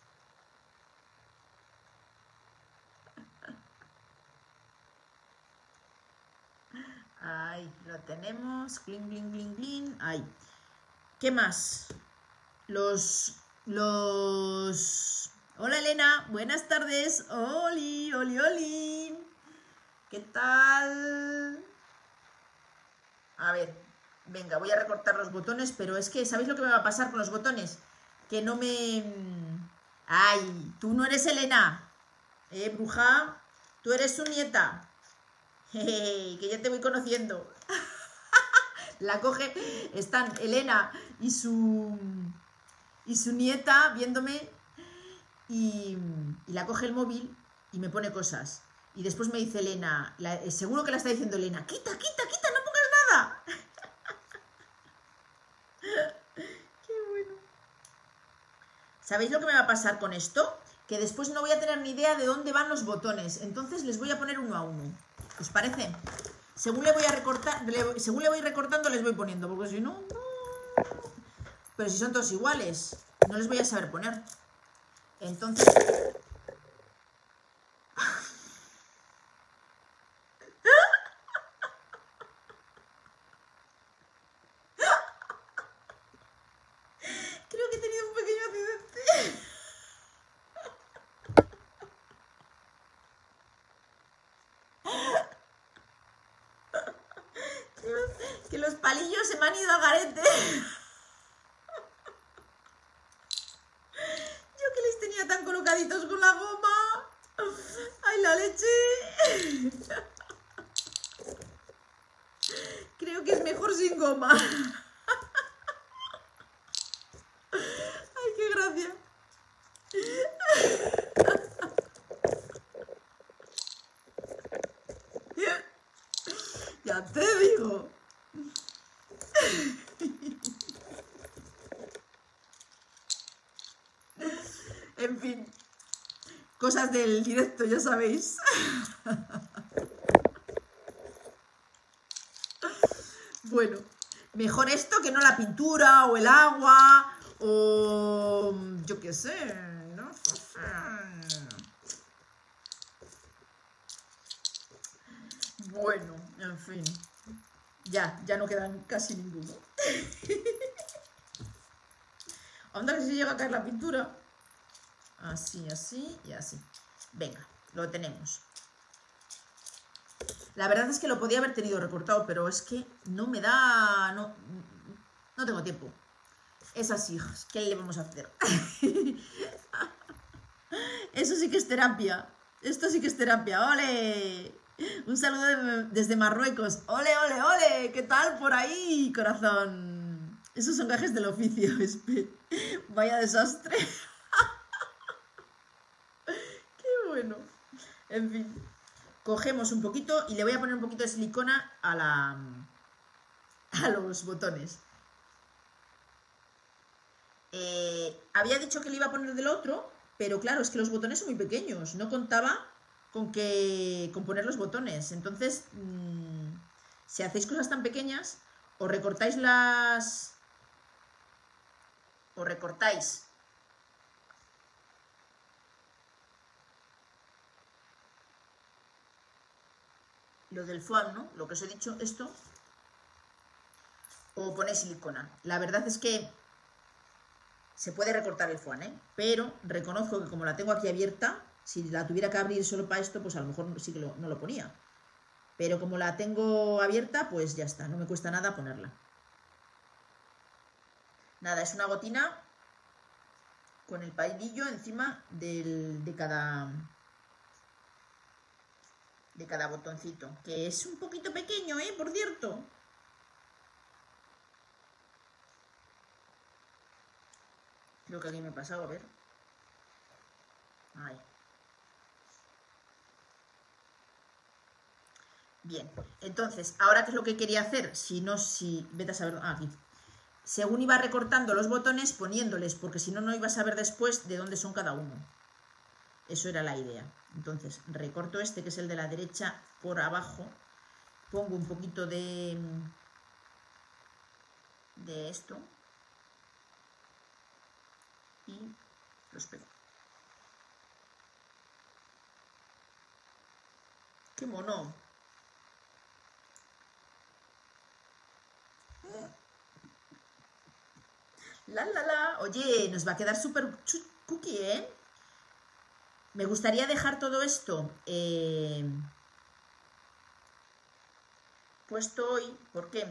Ahí lo tenemos. Cling, cling, cling, cling. Ahí. ¿Qué más? Los... Los... Hola Elena, buenas tardes. Oli, oli, oli. ¿Qué tal? A ver, venga, voy a recortar los botones, pero es que, ¿sabéis lo que me va a pasar con los botones? Que no me... ¡Ay! Tú no eres Elena. ¿Eh, bruja? Tú eres su nieta. Jeje, que ya te voy conociendo. La coge... Están Elena y su... Y su nieta viéndome... Y, y la coge el móvil y me pone cosas. Y después me dice Elena, la, seguro que la está diciendo Elena, quita, quita, quita, no pongas nada. Qué bueno. ¿Sabéis lo que me va a pasar con esto? Que después no voy a tener ni idea de dónde van los botones. Entonces les voy a poner uno a uno. ¿Os parece? Según le voy a recortar, le, según le voy recortando les voy poniendo, porque si no, no. Pero si son todos iguales, no les voy a saber poner. Entonces... Creo que he tenido un pequeño accidente. Que los palillos se me han ido al garete. Yo que les tenía tan colocaditos con la goma. ¡Ay, la leche! Creo que es mejor sin goma. ¡Ay, qué gracia! Ya te digo. En fin, cosas del directo, ya sabéis. Bueno, mejor esto que no la pintura o el agua o yo qué sé, no sé. Bueno, en fin. Ya, ya no quedan casi ninguno. Onda que si llega a caer la pintura. Así, así y así. Venga, lo tenemos. La verdad es que lo podía haber tenido recortado, pero es que no me da... No, no tengo tiempo. Es así, ¿qué le vamos a hacer? Eso sí que es terapia. Esto sí que es terapia. ¡Ole! Un saludo de, desde Marruecos. ¡Ole, ole, ole! ¿Qué tal por ahí, corazón? Esos son gajes del oficio. Vaya desastre. ¡Qué bueno! En fin. Cogemos un poquito y le voy a poner un poquito de silicona a, la, a los botones. Eh, había dicho que le iba a poner del otro, pero claro, es que los botones son muy pequeños. No contaba con, que, con poner los botones. Entonces, mmm, si hacéis cosas tan pequeñas, o recortáis las... O recortáis... lo del foam, ¿no? Lo que os he dicho, esto. O ponéis silicona. La verdad es que se puede recortar el foam, ¿eh? Pero reconozco que como la tengo aquí abierta, si la tuviera que abrir solo para esto, pues a lo mejor sí que lo, no lo ponía. Pero como la tengo abierta, pues ya está. No me cuesta nada ponerla. Nada, es una gotina con el palillo encima del, de cada... de cada botoncito, que es un poquito pequeño, ¿eh? Por cierto. Creo que aquí me he pasado, a ver. Ahí. Bien, entonces, ¿ahora qué es lo que quería hacer? Si no, si... Vete a saber... Ah, aquí. Según iba recortando los botones, poniéndoles, porque si no, no iba a saber después de dónde son cada uno. Eso era la idea. Entonces, recorto este, que es el de la derecha, por abajo. Pongo un poquito de... de esto. Y Los pego. ¡Qué mono! La, la, la. Oye, nos va a quedar súper cookie, ¿eh? Me gustaría dejar todo esto eh, puesto hoy. ¿Por qué?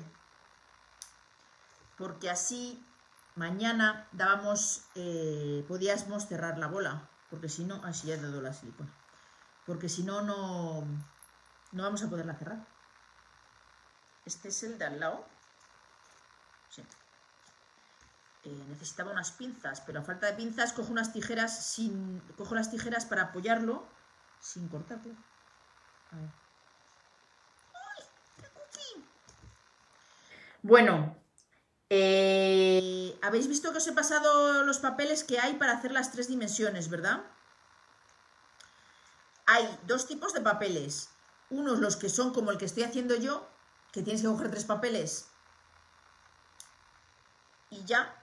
Porque así mañana dábamos, eh, podíamos cerrar la bola. Porque si no, así ya he dado la silicona. Porque si no, no, no vamos a poderla cerrar. Este es el de al lado. Sí. Eh, necesitaba unas pinzas, pero a falta de pinzas cojo unas tijeras sin. Cojo las tijeras para apoyarlo sin cortarlo. A ver. ¡Ay, qué cookie! Bueno, eh, habéis visto que os he pasado los papeles que hay para hacer las tres dimensiones, ¿verdad? Hay dos tipos de papeles. Unos los que son como el que estoy haciendo yo, que tienes que coger tres papeles y ya.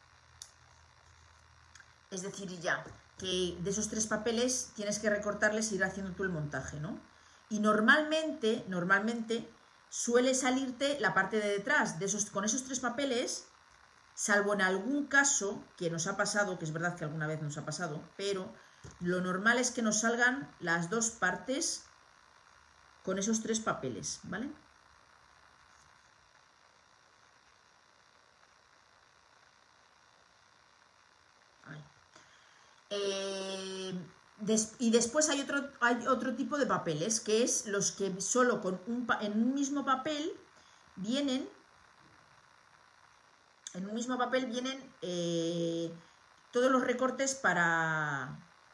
Es decir, y ya, que de esos tres papeles tienes que recortarles e ir haciendo tú el montaje, ¿no? Y normalmente, normalmente suele salirte la parte de detrás de esos, con esos tres papeles, salvo en algún caso que nos ha pasado, que es verdad que alguna vez nos ha pasado, pero lo normal es que nos salgan las dos partes con esos tres papeles, ¿vale? Eh, des, y después hay otro, hay otro tipo de papeles, que es los que solo con un, en un mismo papel vienen, en un mismo papel vienen eh, todos los recortes para,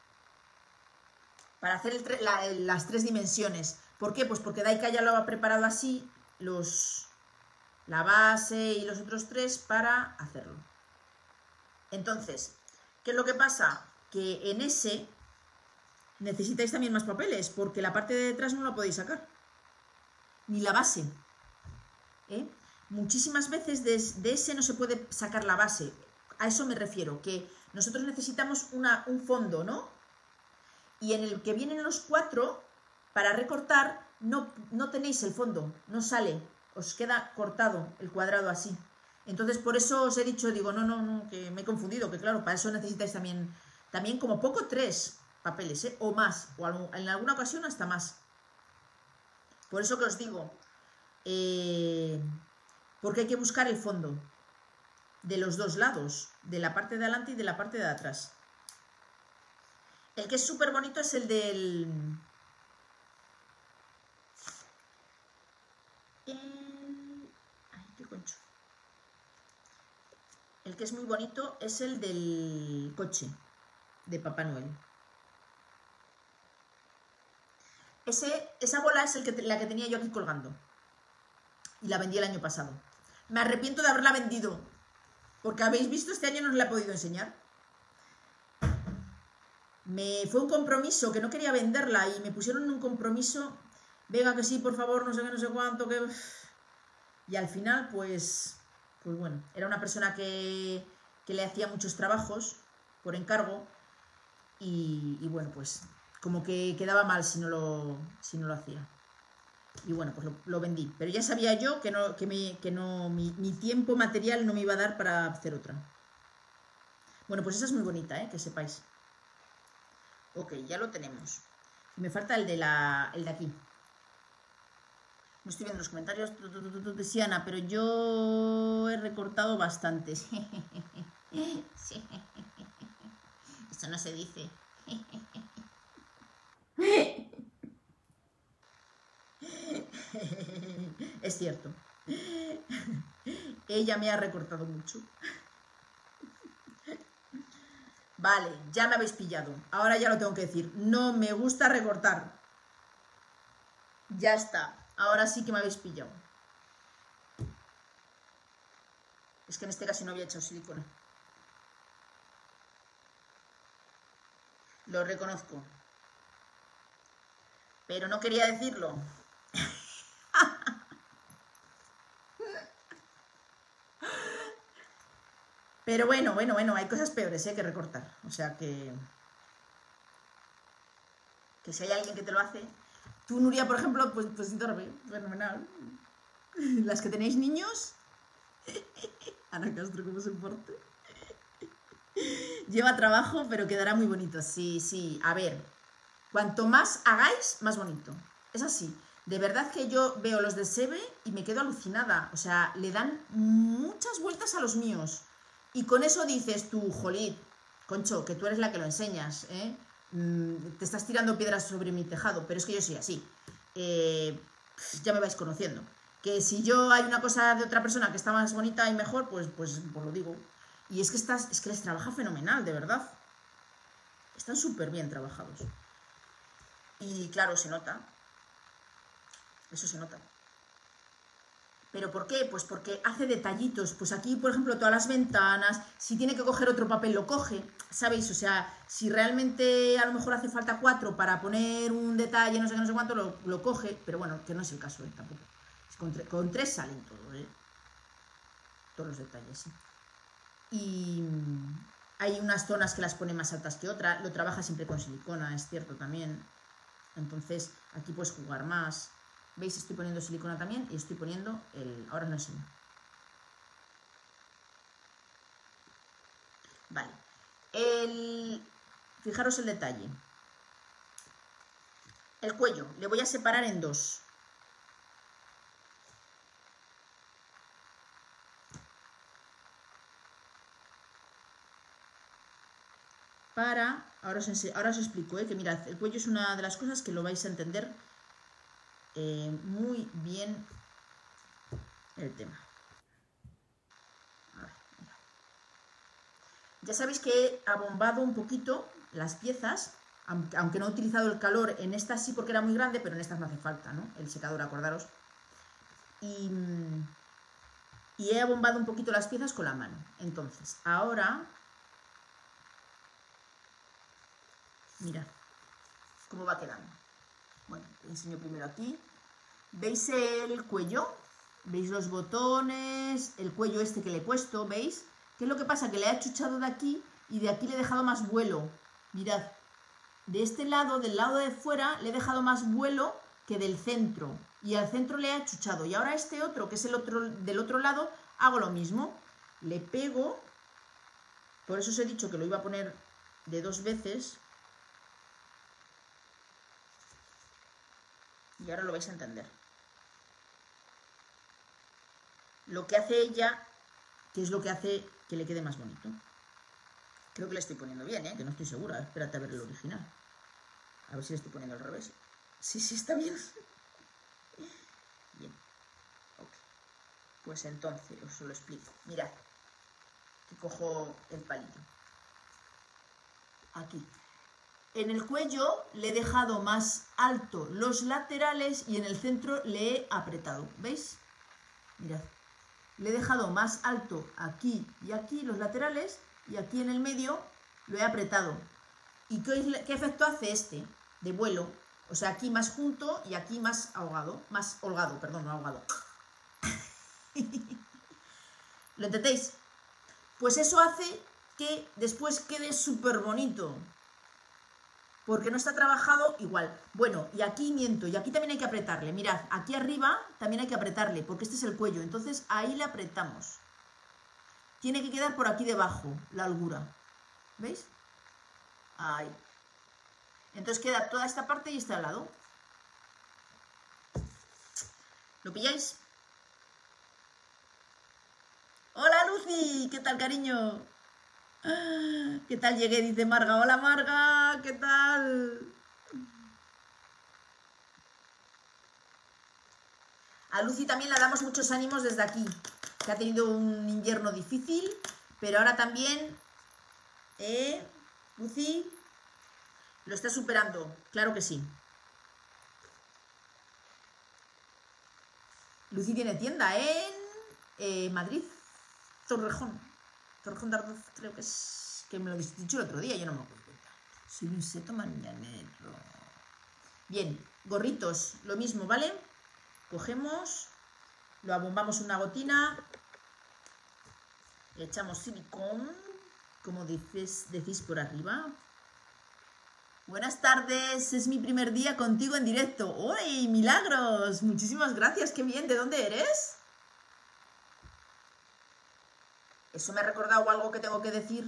para hacer el, la, las tres dimensiones. ¿Por qué? Pues porque Daika ya lo ha preparado así, los, la base y los otros tres para hacerlo. Entonces, ¿qué es lo que pasa? Que en ese necesitáis también más papeles, porque la parte de detrás no la podéis sacar, ni la base, ¿eh? Muchísimas veces de, de ese no se puede sacar la base. A eso me refiero, que nosotros necesitamos una, un fondo, ¿no? Y en el que vienen los cuatro, para recortar, no, no tenéis el fondo, no sale, os queda cortado el cuadrado así. Entonces, por eso os he dicho, digo, no, no, no, que me he confundido, que claro, para eso necesitáis también, también como poco tres papeles, ¿eh? O más, o en alguna ocasión hasta más. Por eso que os digo, eh, porque hay que buscar el fondo de los dos lados, de la parte de adelante y de la parte de atrás. El que es súper bonito es el del... El... Ay, qué concho. El que es muy bonito es el del coche de Papá Noel. Ese, esa bola es el que, la que tenía yo aquí colgando. Y la vendí el año pasado. Me arrepiento de haberla vendido. Porque habéis visto, este año no os la he podido enseñar. Me fue un compromiso que no quería venderla y me pusieron en un compromiso. Venga, que sí, por favor, no sé qué, no sé cuánto. Que... Y al final, pues, pues bueno, era una persona que, que le hacía muchos trabajos por encargo. Y, y bueno, pues como que quedaba mal si no lo, si no lo hacía. Y bueno, pues lo, lo vendí. Pero ya sabía yo que, no, que, me, que no, mi, mi tiempo material no me iba a dar para hacer otra. Bueno, pues esa es muy bonita, ¿eh? Que sepáis. Ok, ya lo tenemos. Me falta el de, la, el de aquí. No estoy viendo los comentarios de Siana, pero yo he recortado bastantes. Sí. Eso no se dice. Es cierto. Ella me ha recortado mucho. Vale, ya me habéis pillado. Ahora ya lo tengo que decir. No me gusta recortar. Ya está. Ahora sí que me habéis pillado. Es que en este caso no había echado silicona. Lo reconozco. Pero no quería decirlo. Pero bueno, bueno, bueno, hay cosas peores, ¿eh? Que recortar. O sea que... Que si hay alguien que te lo hace... Tú, Nuria, por ejemplo, pues, pues fenomenal. Las que tenéis niños... Ana Castro, ¿cómo se porte? Lleva trabajo, pero quedará muy bonito. Sí, sí. A ver, cuanto más hagáis, más bonito. Es así. De verdad que yo veo los de Sebe y me quedo alucinada. O sea, le dan muchas vueltas a los míos. Y con eso dices tú, jolín, Concho, que tú eres la que lo enseñas, ¿eh? Mm, te estás tirando piedras sobre mi tejado, pero es que yo soy así. Eh, ya me vais conociendo. Que si yo hay una cosa de otra persona que está más bonita y mejor, pues, pues, pues lo digo. Y es que, estás, es que les trabaja fenomenal, de verdad. Están súper bien trabajados. Y claro, se nota. Eso se nota. ¿Pero por qué? Pues porque hace detallitos. Pues aquí, por ejemplo, todas las ventanas, si tiene que coger otro papel, lo coge, ¿sabéis? O sea, si realmente a lo mejor hace falta cuatro para poner un detalle, no sé qué, no sé cuánto, lo, lo coge. Pero bueno, que no es el caso, ¿eh? Tampoco. Con, tre con tres salen todos, ¿eh? Todos los detalles, ¿sí? Y hay unas zonas que las pone más altas que otras. Lo trabaja siempre con silicona, es cierto también. Entonces, aquí puedes jugar más. ¿Veis? Estoy poniendo silicona también y estoy poniendo el... Ahora os lo enseño. Vale. El... Fijaros el detalle. El cuello. Le voy a separar en dos. Para... Ahora os, ense... Ahora os explico, ¿eh? Que mirad, el cuello es una de las cosas que lo vais a entender eh, muy bien el tema. Ya sabéis que he abombado un poquito las piezas, aunque no he utilizado el calor en esta sí porque era muy grande, pero en estas no hace falta, ¿no? El secador, acordaros. Y, y he abombado un poquito las piezas con la mano. Entonces, ahora, mirad cómo va quedando. Bueno, te enseño primero aquí. ¿Veis el cuello? ¿Veis los botones? El cuello este que le he puesto, ¿veis? ¿Qué es lo que pasa? Que le he achuchado de aquí y de aquí le he dejado más vuelo. Mirad, de este lado, del lado de fuera, le he dejado más vuelo que del centro. Y al centro le he achuchado. Y ahora este otro, que es el otro del otro lado, hago lo mismo. Le pego, por eso os he dicho que lo iba a poner de dos veces. Y ahora lo vais a entender. Lo que hace ella, que es lo que hace que le quede más bonito. Creo que le estoy poniendo bien, ¿eh? Que no estoy segura. Espérate a ver el original. A ver si le estoy poniendo al revés. Sí, sí, está bien. Bien. Ok. Pues entonces os lo explico. Mirad. Que cojo el palito. Aquí. En el cuello le he dejado más alto los laterales y en el centro le he apretado. ¿Veis? Mirad. Le he dejado más alto aquí y aquí los laterales y aquí en el medio lo he apretado. ¿Y qué, qué efecto hace este? De vuelo. O sea, aquí más junto y aquí más ahogado. Más holgado, perdón, no ahogado. ¿Lo entendéis? Pues eso hace que después quede súper bonito. Porque no está trabajado igual. Bueno, y aquí miento, y aquí también hay que apretarle. Mirad, aquí arriba también hay que apretarle, porque este es el cuello. Entonces ahí le apretamos. Tiene que quedar por aquí debajo, la holgura. ¿Veis? Ahí. Entonces queda toda esta parte y este al lado. ¿Lo pilláis? ¡Hola, Lucy! ¿Qué tal, cariño? ¿Qué tal llegué? Dice Marga. Hola, Marga. ¿Qué tal? A Lucy también le damos muchos ánimos desde aquí, que ha tenido un invierno difícil, pero ahora también, ¿eh? Lucy, lo está superando, claro que sí. Lucy tiene tienda en eh, Madrid, Torrejón. Torrejón de Ardoz, creo que es, que me lo habéis dicho el otro día, yo no me acuerdo. Soy un seto mañanero. Bien, gorritos, lo mismo, ¿vale? Cogemos, lo abombamos una gotina Le echamos silicón, como dices, decís por arriba. Buenas tardes, es mi primer día contigo en directo. ¡Uy, milagros! Muchísimas gracias, qué bien. ¿De dónde eres? Eso me ha recordado algo que tengo que decir.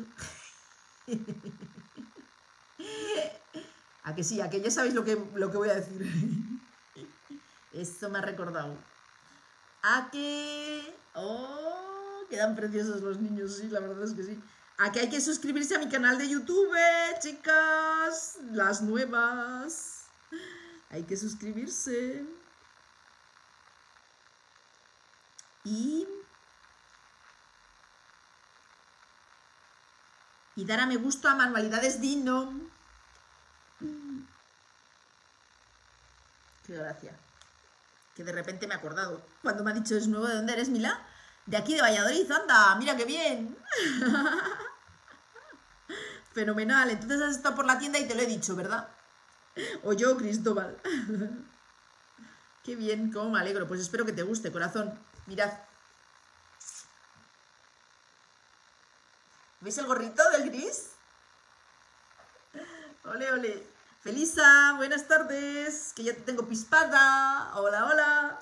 ¿A que sí? ¿A que ya sabéis lo que, lo que voy a decir? Esto me ha recordado. ¿A que...? ¡Oh! Quedan preciosos los niños, sí, la verdad es que sí. ¿A que hay que suscribirse a mi canal de YouTube, chicas? Las nuevas. Hay que suscribirse. Y... Y dar a me gusta a Manualidades Dino. Qué gracia. Que de repente me he acordado. Cuando me ha dicho es nuevo, ¿de dónde eres, Mila? De aquí de Valladolid, anda, mira qué bien. Fenomenal, entonces has estado por la tienda y te lo he dicho, ¿verdad? O yo, Cristóbal. Qué bien, cómo me alegro. Pues espero que te guste, corazón. Mirad. ¿Veis el gorrito del gris? Ole, ole. Felisa, buenas tardes. Que ya te tengo pispada. Hola, hola.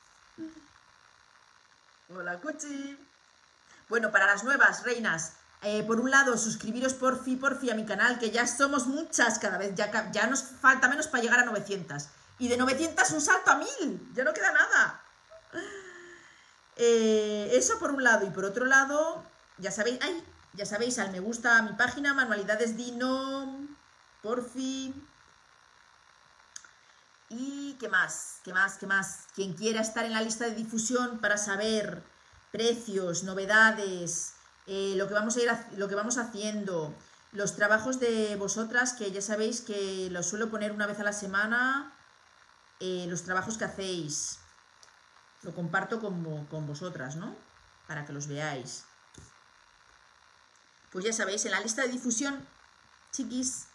Hola, Cuchi. Bueno, para las nuevas reinas, eh, por un lado, suscribiros porfi, porfi a mi canal, que ya somos muchas cada vez, ya, ya nos falta menos para llegar a novecientas. Y de novecientas un salto a mil, ya no queda nada. Eh, eso por un lado, y por otro lado, ya sabéis, ay, ya sabéis, al me gusta a mi página, Manualidades Dino, porfi. Y qué más, qué más, qué más. Quien quiera estar en la lista de difusión para saber precios, novedades, eh, lo, que vamos a ir, lo que vamos haciendo, los trabajos de vosotras, que ya sabéis que los suelo poner una vez a la semana, eh, los trabajos que hacéis. Lo comparto con, con vosotras, ¿no? Para que los veáis. Pues ya sabéis, en la lista de difusión, chiquis.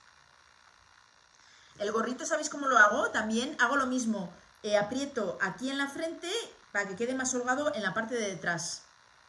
El gorrito, ¿sabéis cómo lo hago? También hago lo mismo. Eh, aprieto aquí en la frente para que quede más holgado en la parte de detrás.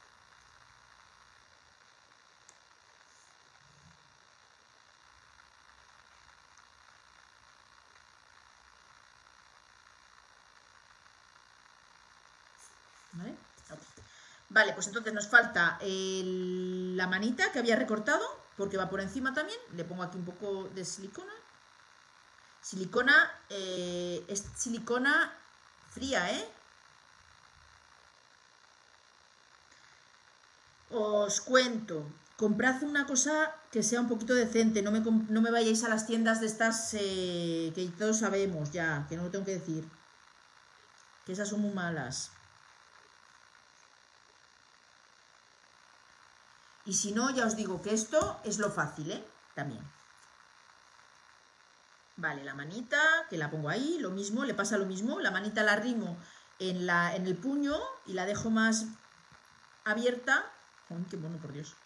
¿Vale? Vale, pues entonces nos falta el, la manita que había recortado, porque va por encima también. Le pongo aquí un poco de silicona. Silicona, eh, es silicona fría, ¿eh? Os cuento, comprad una cosa que sea un poquito decente, no me, no me vayáis a las tiendas de estas eh, que todos sabemos ya, que no lo tengo que decir, que esas son muy malas. Y si no, ya os digo que esto es lo fácil, ¿eh? También. Vale, la manita, que la pongo ahí, lo mismo, le pasa lo mismo. La manita la arrimo en, la, en el puño y la dejo más abierta. ¡Ay, qué mono, por Dios!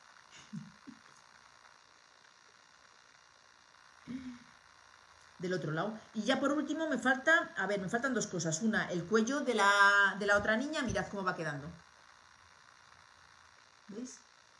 Del otro lado. Y ya por último me falta, a ver, me faltan dos cosas. Una, el cuello de la, de la otra niña, mirad cómo va quedando. ¿Veis?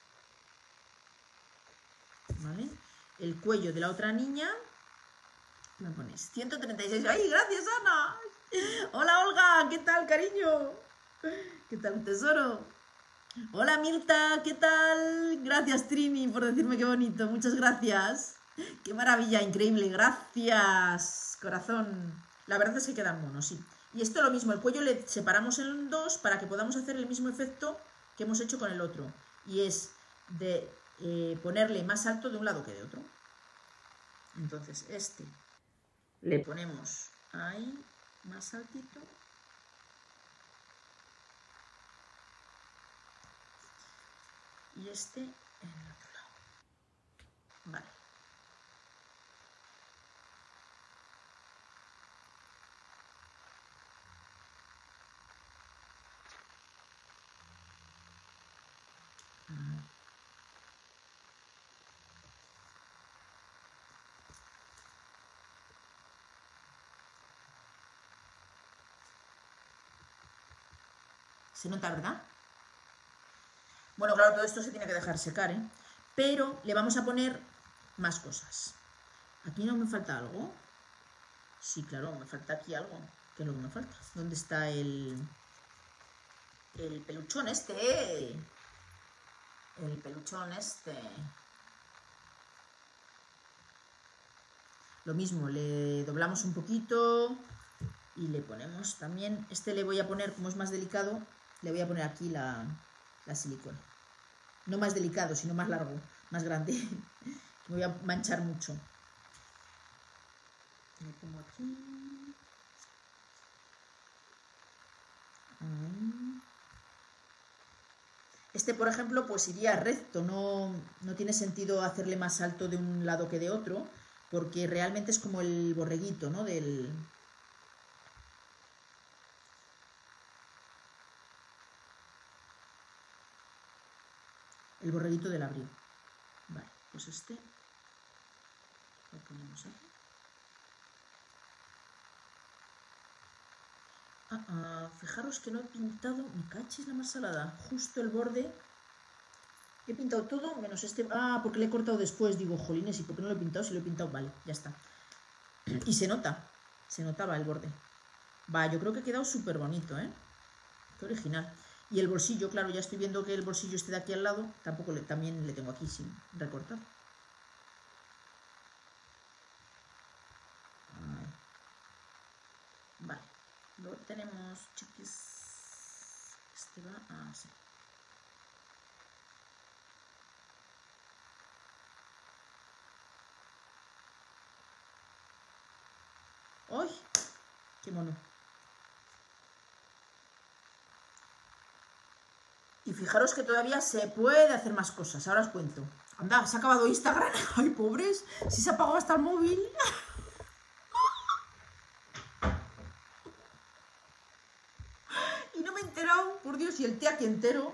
¿Vale? El cuello de la otra niña. Me pones ciento treinta y seis. ¡Ay, gracias, Ana! Hola, Olga, ¿qué tal, cariño? ¿Qué tal, tesoro? Hola, Mirta, ¿qué tal? Gracias, Trini, por decirme qué bonito. Muchas gracias. Qué maravilla, increíble. Gracias, corazón. La verdad es que quedan monos, sí. Y esto lo mismo, el cuello le separamos en dos para que podamos hacer el mismo efecto que hemos hecho con el otro. Y es de eh, ponerle más alto de un lado que de otro. Entonces, este le ponemos ahí más altito. Y este en el otro lado. Vale. ¿Se nota, verdad? Bueno, claro, todo esto se tiene que dejar secar, ¿eh? Pero le vamos a poner más cosas. ¿Aquí no me falta algo? Sí, claro, me falta aquí algo. ¿Qué es lo que me falta? ¿Dónde está el... el peluchón este? El peluchón este... Lo mismo, le doblamos un poquito y le ponemos también... Este le voy a poner, como es más delicado, le voy a poner aquí la, la silicona. No más delicado, sino más largo, más grande. Me voy a manchar mucho. Le pongo aquí. Ahí. Este, por ejemplo, pues iría recto. No, no tiene sentido hacerle más alto de un lado que de otro, porque realmente es como el borreguito, ¿no? Del... El borreguito del abrigo. Vale, pues este lo ponemos aquí. Ah, ah, fijaros que no he pintado, me cachis la más salada, justo el borde. He pintado todo menos este. Ah, porque le he cortado después. Digo, jolines, ¿y por qué no lo he pintado? Si lo he pintado, vale, ya está. Y se nota, se notaba el borde. Va, yo creo que ha quedado súper bonito, ¿eh? Qué original. Y el bolsillo, claro, ya estoy viendo que el bolsillo este de aquí al lado, tampoco le, también le tengo aquí sin recortar. Ahí. Vale, lo tenemos, chiquis. Este va así. ¡Ay! ¡Qué mono! Y fijaros que todavía se puede hacer más cosas. Ahora os cuento. Anda, se ha acabado Instagram. ¡Ay, pobres! Si se ha apagado hasta el móvil. Y no me he enterado. Por Dios, y el té aquí entero.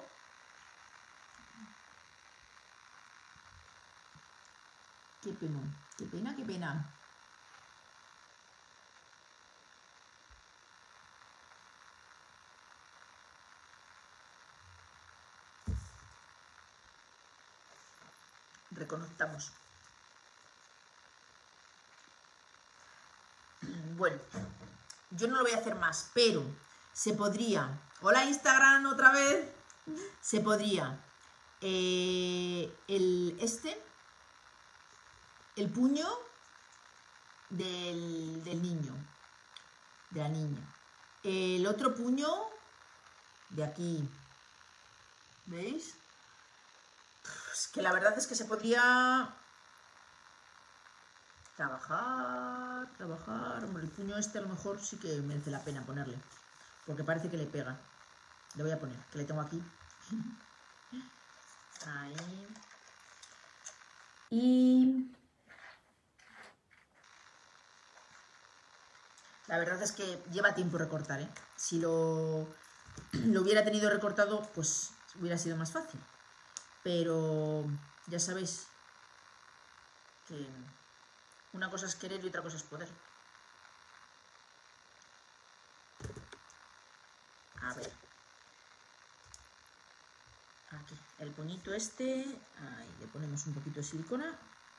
Qué pena, qué pena, qué pena. Reconectamos. Bueno, yo no lo voy a hacer más, pero se podría. Hola Instagram otra vez. Se podría. Eh, el este, el puño del, del niño, de la niña. El otro puño de aquí. ¿Veis? Es que la verdad es que se podría trabajar, trabajar. Hombre, el puño este a lo mejor sí que merece la pena ponerle, porque parece que le pega. Le voy a poner, que le tengo aquí. Ahí. Y la verdad es que lleva tiempo recortar, ¿eh? Si lo, lo hubiera tenido recortado, pues hubiera sido más fácil. Pero ya sabéis que una cosa es querer y otra cosa es poder. A ver. Aquí, el puñito este. Ahí le ponemos un poquito de silicona.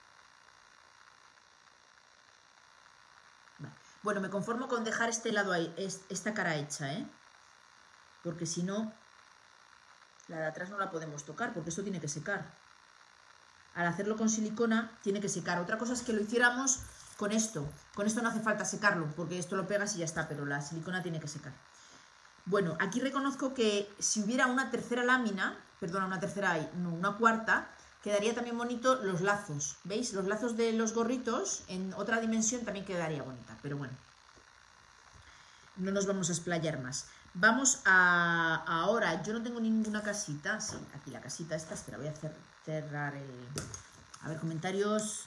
Vale. Bueno, me conformo con dejar este lado ahí, esta cara hecha, ¿eh? Porque si no, la de atrás no la podemos tocar, porque esto tiene que secar. Al hacerlo con silicona, tiene que secar. Otra cosa es que lo hiciéramos con esto. Con esto no hace falta secarlo, porque esto lo pegas y ya está, pero la silicona tiene que secar. Bueno, aquí reconozco que si hubiera una tercera lámina, perdona, una tercera, no, una cuarta, quedaría también bonito los lazos. ¿Veis? Los lazos de los gorritos en otra dimensión también quedaría bonita, pero bueno. No nos vamos a explayar más. Vamos a... Ahora, yo no tengo ninguna casita. Sí, aquí la casita esta. Espera, voy a hacer, cerrar el... A ver, comentarios...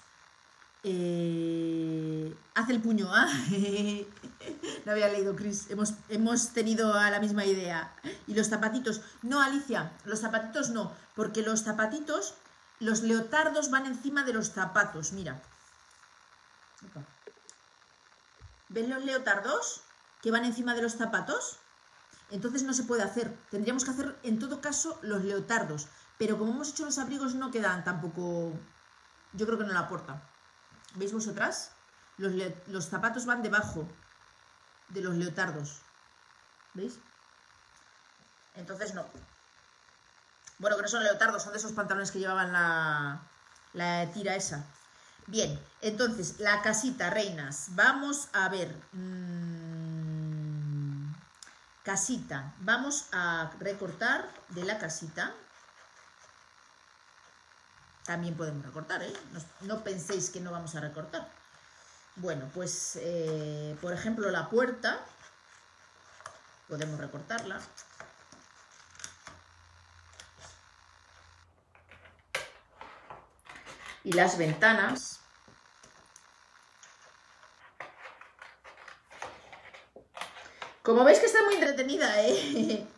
Eh, haz el puño, ¿ah? ¿eh? No había leído, Chris. Hemos, hemos tenido a la misma idea. Y los zapatitos. No, Alicia, los zapatitos no. Porque los zapatitos, los leotardos van encima de los zapatos. Mira. ¿Ven los leotardos que van encima de los zapatos? Entonces no se puede hacer. Tendríamos que hacer, en todo caso, los leotardos. Pero como hemos hecho los abrigos no quedan tampoco... Yo creo que no la aporta. ¿Veis vosotras? Los, los zapatos van debajo de los leotardos. ¿Veis? Entonces no. Bueno, que no son leotardos, son de esos pantalones que llevaban la, la tira esa. Bien, entonces, la casita, reinas. Vamos a ver. Mmm, casita. Vamos a recortar de la casita. También podemos recortar, ¿eh? No, no penséis que no vamos a recortar. Bueno, pues, eh, por ejemplo, la puerta. Podemos recortarla. Y las ventanas. Como veis que está muy entretenida, ¿eh?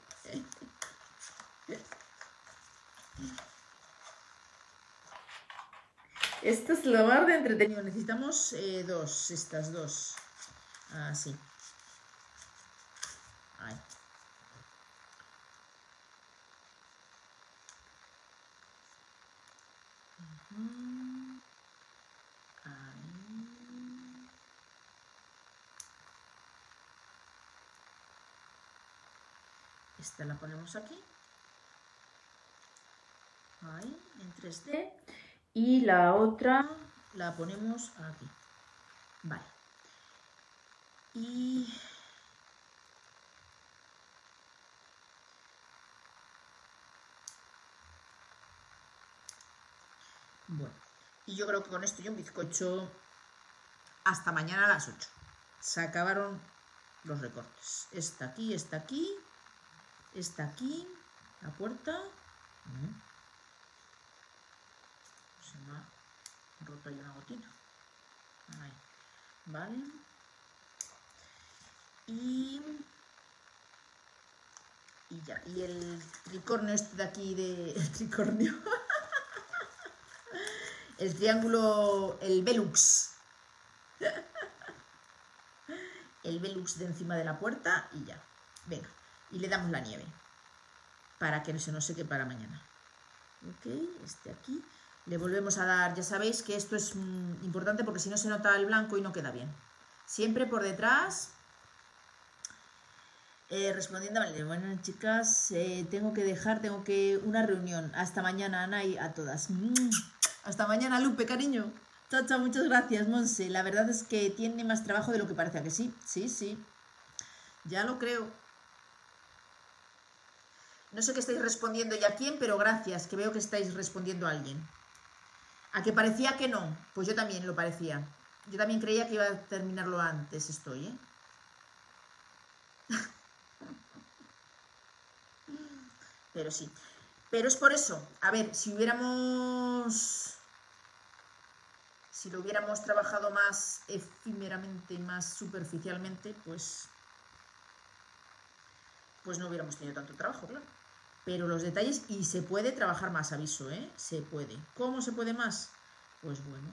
Esto es lo más de entretenido. Necesitamos eh, dos, estas dos. Así. Ahí. Uh-huh. Ahí. Esta la ponemos aquí. Ahí, en tres D. Y la otra la ponemos aquí. Vale. Y... Bueno, y yo creo que con esto y un bizcocho hasta mañana a las ocho. Se acabaron los recortes. Esta aquí, esta aquí, esta aquí, la puerta. Se me ha roto ahí una gotita. Ahí. Vale. Y... Y ya. Y el tricornio este de aquí de... El tricornio... El triángulo, el Velux. El Velux de encima de la puerta y ya. Venga, y le damos la nieve. Para que no se nos seque para mañana. Ok, este aquí. Le volvemos a dar, ya sabéis que esto es mm, importante porque si no se nota el blanco y no queda bien. Siempre por detrás. Eh, respondiendo a Valeria, bueno chicas, eh, tengo que dejar, tengo que una reunión. Hasta mañana, Ana, y a todas. Mm. Hasta mañana, Lupe, cariño. Chao, chao, muchas gracias, Monse. La verdad es que tiene más trabajo de lo que parece, ¿a que sí? Sí, sí. Ya lo creo. No sé qué estáis respondiendo y a quién, pero gracias, que veo que estáis respondiendo a alguien. ¿A que parecía que no? Pues yo también lo parecía. Yo también creía que iba a terminarlo antes, estoy, ¿eh? Pero sí. Pero es por eso. A ver, si hubiéramos... Si lo hubiéramos trabajado más efímeramente, más superficialmente, pues... Pues no hubiéramos tenido tanto trabajo, claro. Pero los detalles... Y se puede trabajar más, aviso, ¿eh? Se puede. ¿Cómo se puede más? Pues bueno.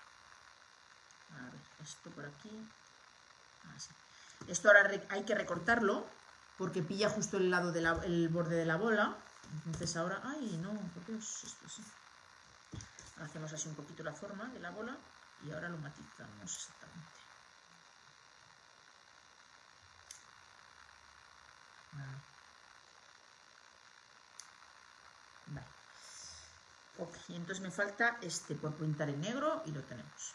A ver, esto por aquí. Así. Esto ahora hay que recortarlo, porque pilla justo el lado del borde de la bola. Entonces ahora... ¡Ay, no! Por Dios, esto sí. Hacemos así un poquito la forma de la bola y ahora lo matizamos exactamente. Vale. Vale. Ok, entonces me falta este por pintar en negro y lo tenemos.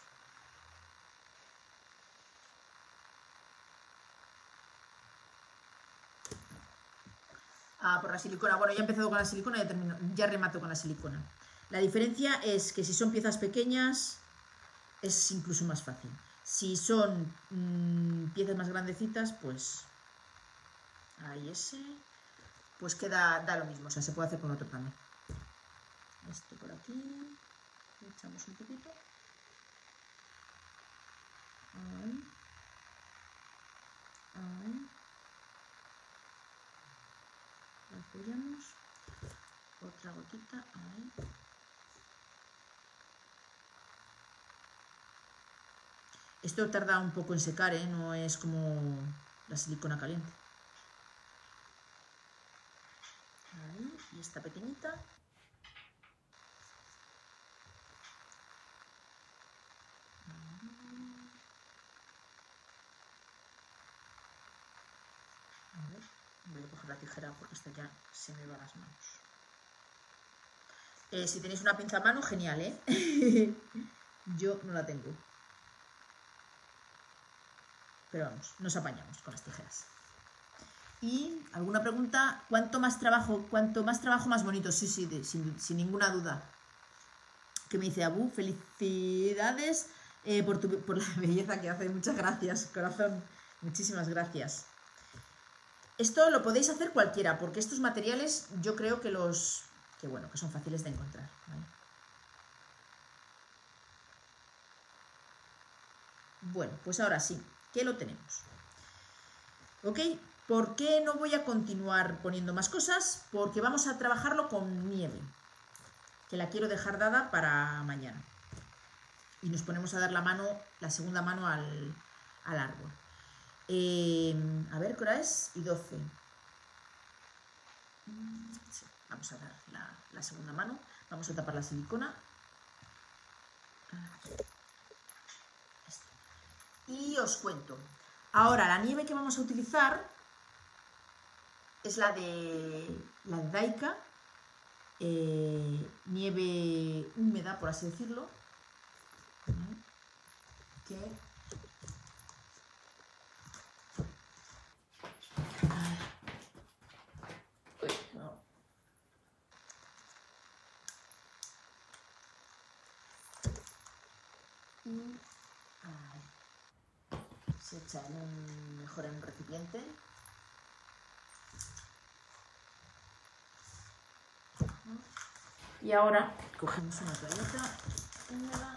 Ah, por la silicona. Bueno, ya he empezado con la silicona y ya, termino, ya remato con la silicona. La diferencia es que si son piezas pequeñas es incluso más fácil. Si son mmm, piezas más grandecitas, pues ahí ese, pues queda, da lo mismo, o sea, se puede hacer con otro también. Esto por aquí, le echamos un poquito. Ahí. Ahí. Lo apoyamos. Otra gotita, ahí. Esto tarda un poco en secar, ¿eh? No es como la silicona caliente. Ahí, y esta pequeñita. la tijera porque esta ya se me va las manos. Eh, si tenéis una pinza a mano, genial, ¿eh? Yo no la tengo. Pero vamos, nos apañamos con las tijeras. Y alguna pregunta, ¿cuánto más trabajo, cuánto más trabajo más bonito? Sí, sí, de, sin, sin ninguna duda. Que me dice Abu, felicidades eh, por, tu, por la belleza que hace. Muchas gracias, corazón. Muchísimas gracias. Esto lo podéis hacer cualquiera, porque estos materiales yo creo que los que bueno, que son fáciles de encontrar, ¿vale? Bueno, pues ahora sí, que lo tenemos. ¿Ok? ¿Por qué no voy a continuar poniendo más cosas? Porque vamos a trabajarlo con nieve, que la quiero dejar dada para mañana. Y nos ponemos a dar la mano, la segunda mano al, al árbol. Eh, a ver, ¿qué hora es? Y doce. Sí, vamos a dar la, la segunda mano. Vamos a tapar la silicona. Y os cuento. Ahora, la nieve que vamos a utilizar es la de la de Daika, eh, nieve húmeda, por así decirlo, que Uy, no. Y ay, se echa en un, mejor en un recipiente. Y ahora cogemos una toallita húmeda.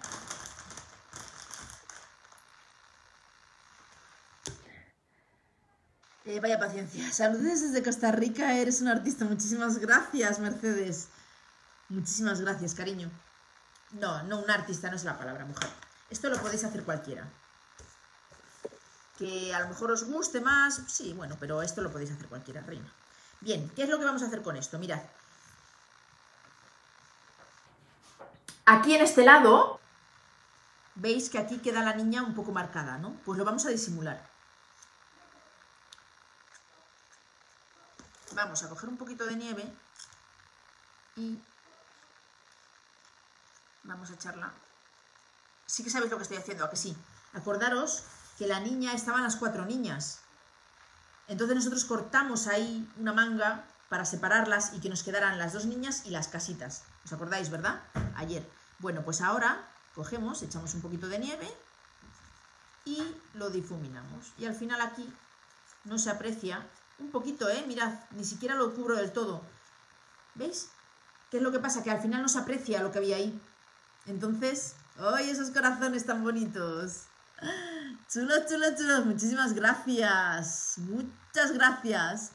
Eh, vaya paciencia. Saludos desde Costa Rica, eres un artista. Muchísimas gracias, Mercedes. Muchísimas gracias, cariño. No, no, un artista no es la palabra, mujer. Esto lo podéis hacer cualquiera. Que a lo mejor os guste más, sí, bueno, pero esto lo podéis hacer cualquiera, reina. Bien, ¿qué es lo que vamos a hacer con esto? Mirad. Aquí en este lado, veis que aquí queda la niña un poco marcada, ¿no? Pues lo vamos a disimular. Vamos a coger un poquito de nieve y vamos a echarla. Sí que sabéis lo que estoy haciendo, ¿a que sí? Acordaros que la niña, estaban las cuatro niñas. Entonces nosotros cortamos ahí una manga para separarlas y que nos quedaran las dos niñas y las casitas. ¿Os acordáis, verdad? Ayer. Bueno, pues ahora cogemos, echamos un poquito de nieve y lo difuminamos. Y al final aquí no se aprecia un poquito, ¿eh? Mirad, ni siquiera lo cubro del todo. ¿Veis? ¿Qué es lo que pasa? Que al final no se aprecia lo que había ahí. Entonces, ¡ay, esos corazones tan bonitos! Chulos, chulos, chulos. Muchísimas gracias. Muchas gracias.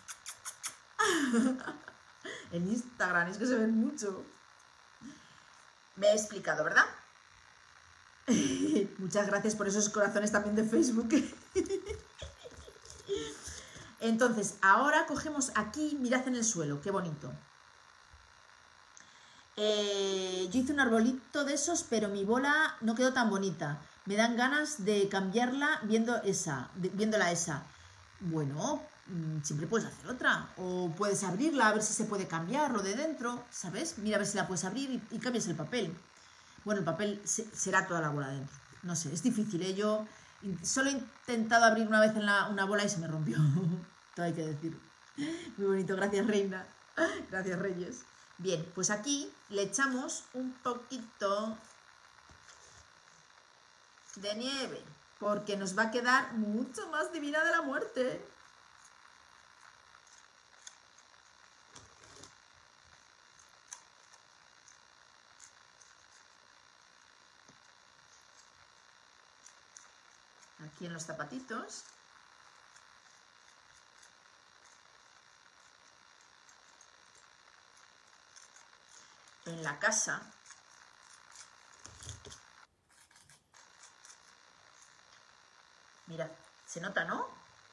En Instagram, es que se ven mucho. Me he explicado, ¿verdad? Muchas gracias por esos corazones también de Facebook. Entonces, ahora cogemos aquí, mirad en el suelo, qué bonito. Eh, yo hice un arbolito de esos, pero mi bola no quedó tan bonita. Me dan ganas de cambiarla viendo esa, viéndola esa. Bueno, siempre puedes hacer otra. O puedes abrirla a ver si se puede cambiar lo de dentro, ¿sabes? Mira a ver si la puedes abrir y, y cambias el papel. Bueno, el papel se, será toda la bola dentro. No sé, es difícil, ¿eh? Yo solo he intentado abrir una vez en la, una bola y se me rompió. Todo hay que decir. Muy bonito, gracias, reina. Gracias, Reyes. Bien, pues aquí le echamos un poquito de nieve, porque nos va a quedar mucho más divina de la muerte. Aquí en los zapatitos. En la casa. Mirad, se nota, ¿no?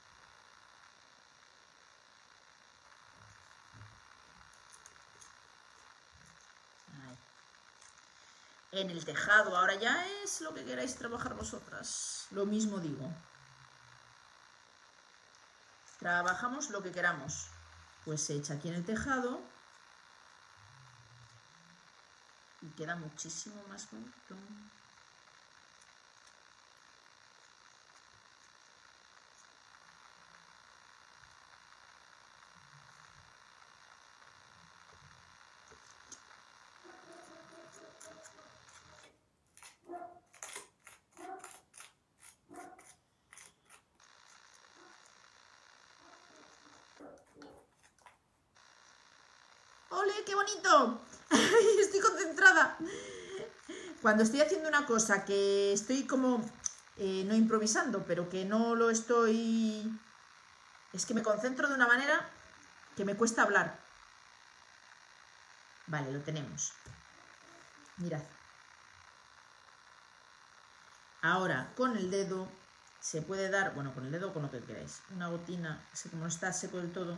Ahí. En el tejado, ahora ya es lo que queráis trabajar vosotras. Lo mismo digo. Trabajamos lo que queramos. pues se echa aquí en el tejado y queda muchísimo más bonito. ¡Ole, qué bonito! Estoy concentrada. Cuando estoy haciendo una cosa que estoy como, eh, no improvisando, pero que no lo estoy... Es que me concentro de una manera que me cuesta hablar. Vale, lo tenemos. Mirad. Ahora, con el dedo se puede dar, bueno, con el dedo o con lo que queráis, una gotina, así como no está seco del todo.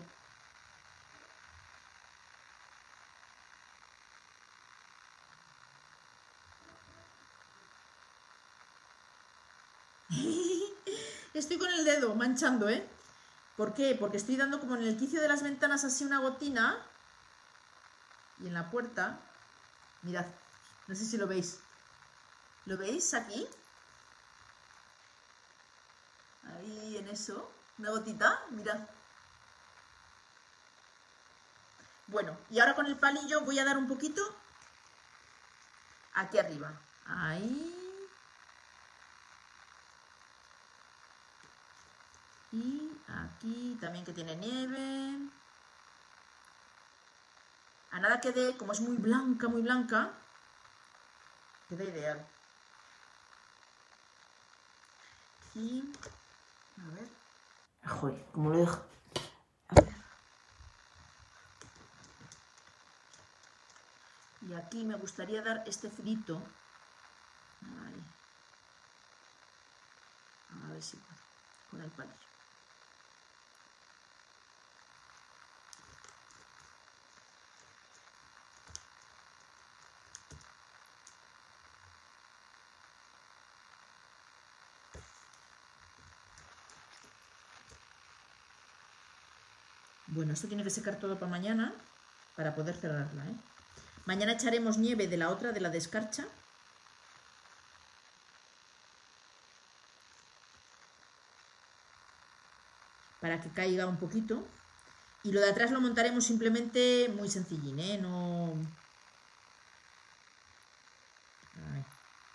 Estoy con el dedo manchando, ¿eh? ¿Por qué? Porque estoy dando como en el quicio de las ventanas así una gotina. Y en la puerta, mirad, no sé si lo veis. ¿Lo veis aquí? Ahí en eso, una gotita, mirad. Bueno, y ahora con el palillo voy a dar un poquito aquí arriba. Ahí. Y aquí también que tiene nieve. A nada que dé, como es muy blanca, muy blanca, queda ideal. Y, a ver. Joder, ¿cómo lo dejo? A ver. Y aquí me gustaría dar este filito. Ahí. A ver si puedo, con el palillo. Bueno, esto tiene que secar todo para mañana, para poder cerrarla, ¿eh? Mañana echaremos nieve de la otra, de la de escarcha. Para que caiga un poquito. Y lo de atrás lo montaremos simplemente muy sencillín, ¿eh? No... Ay.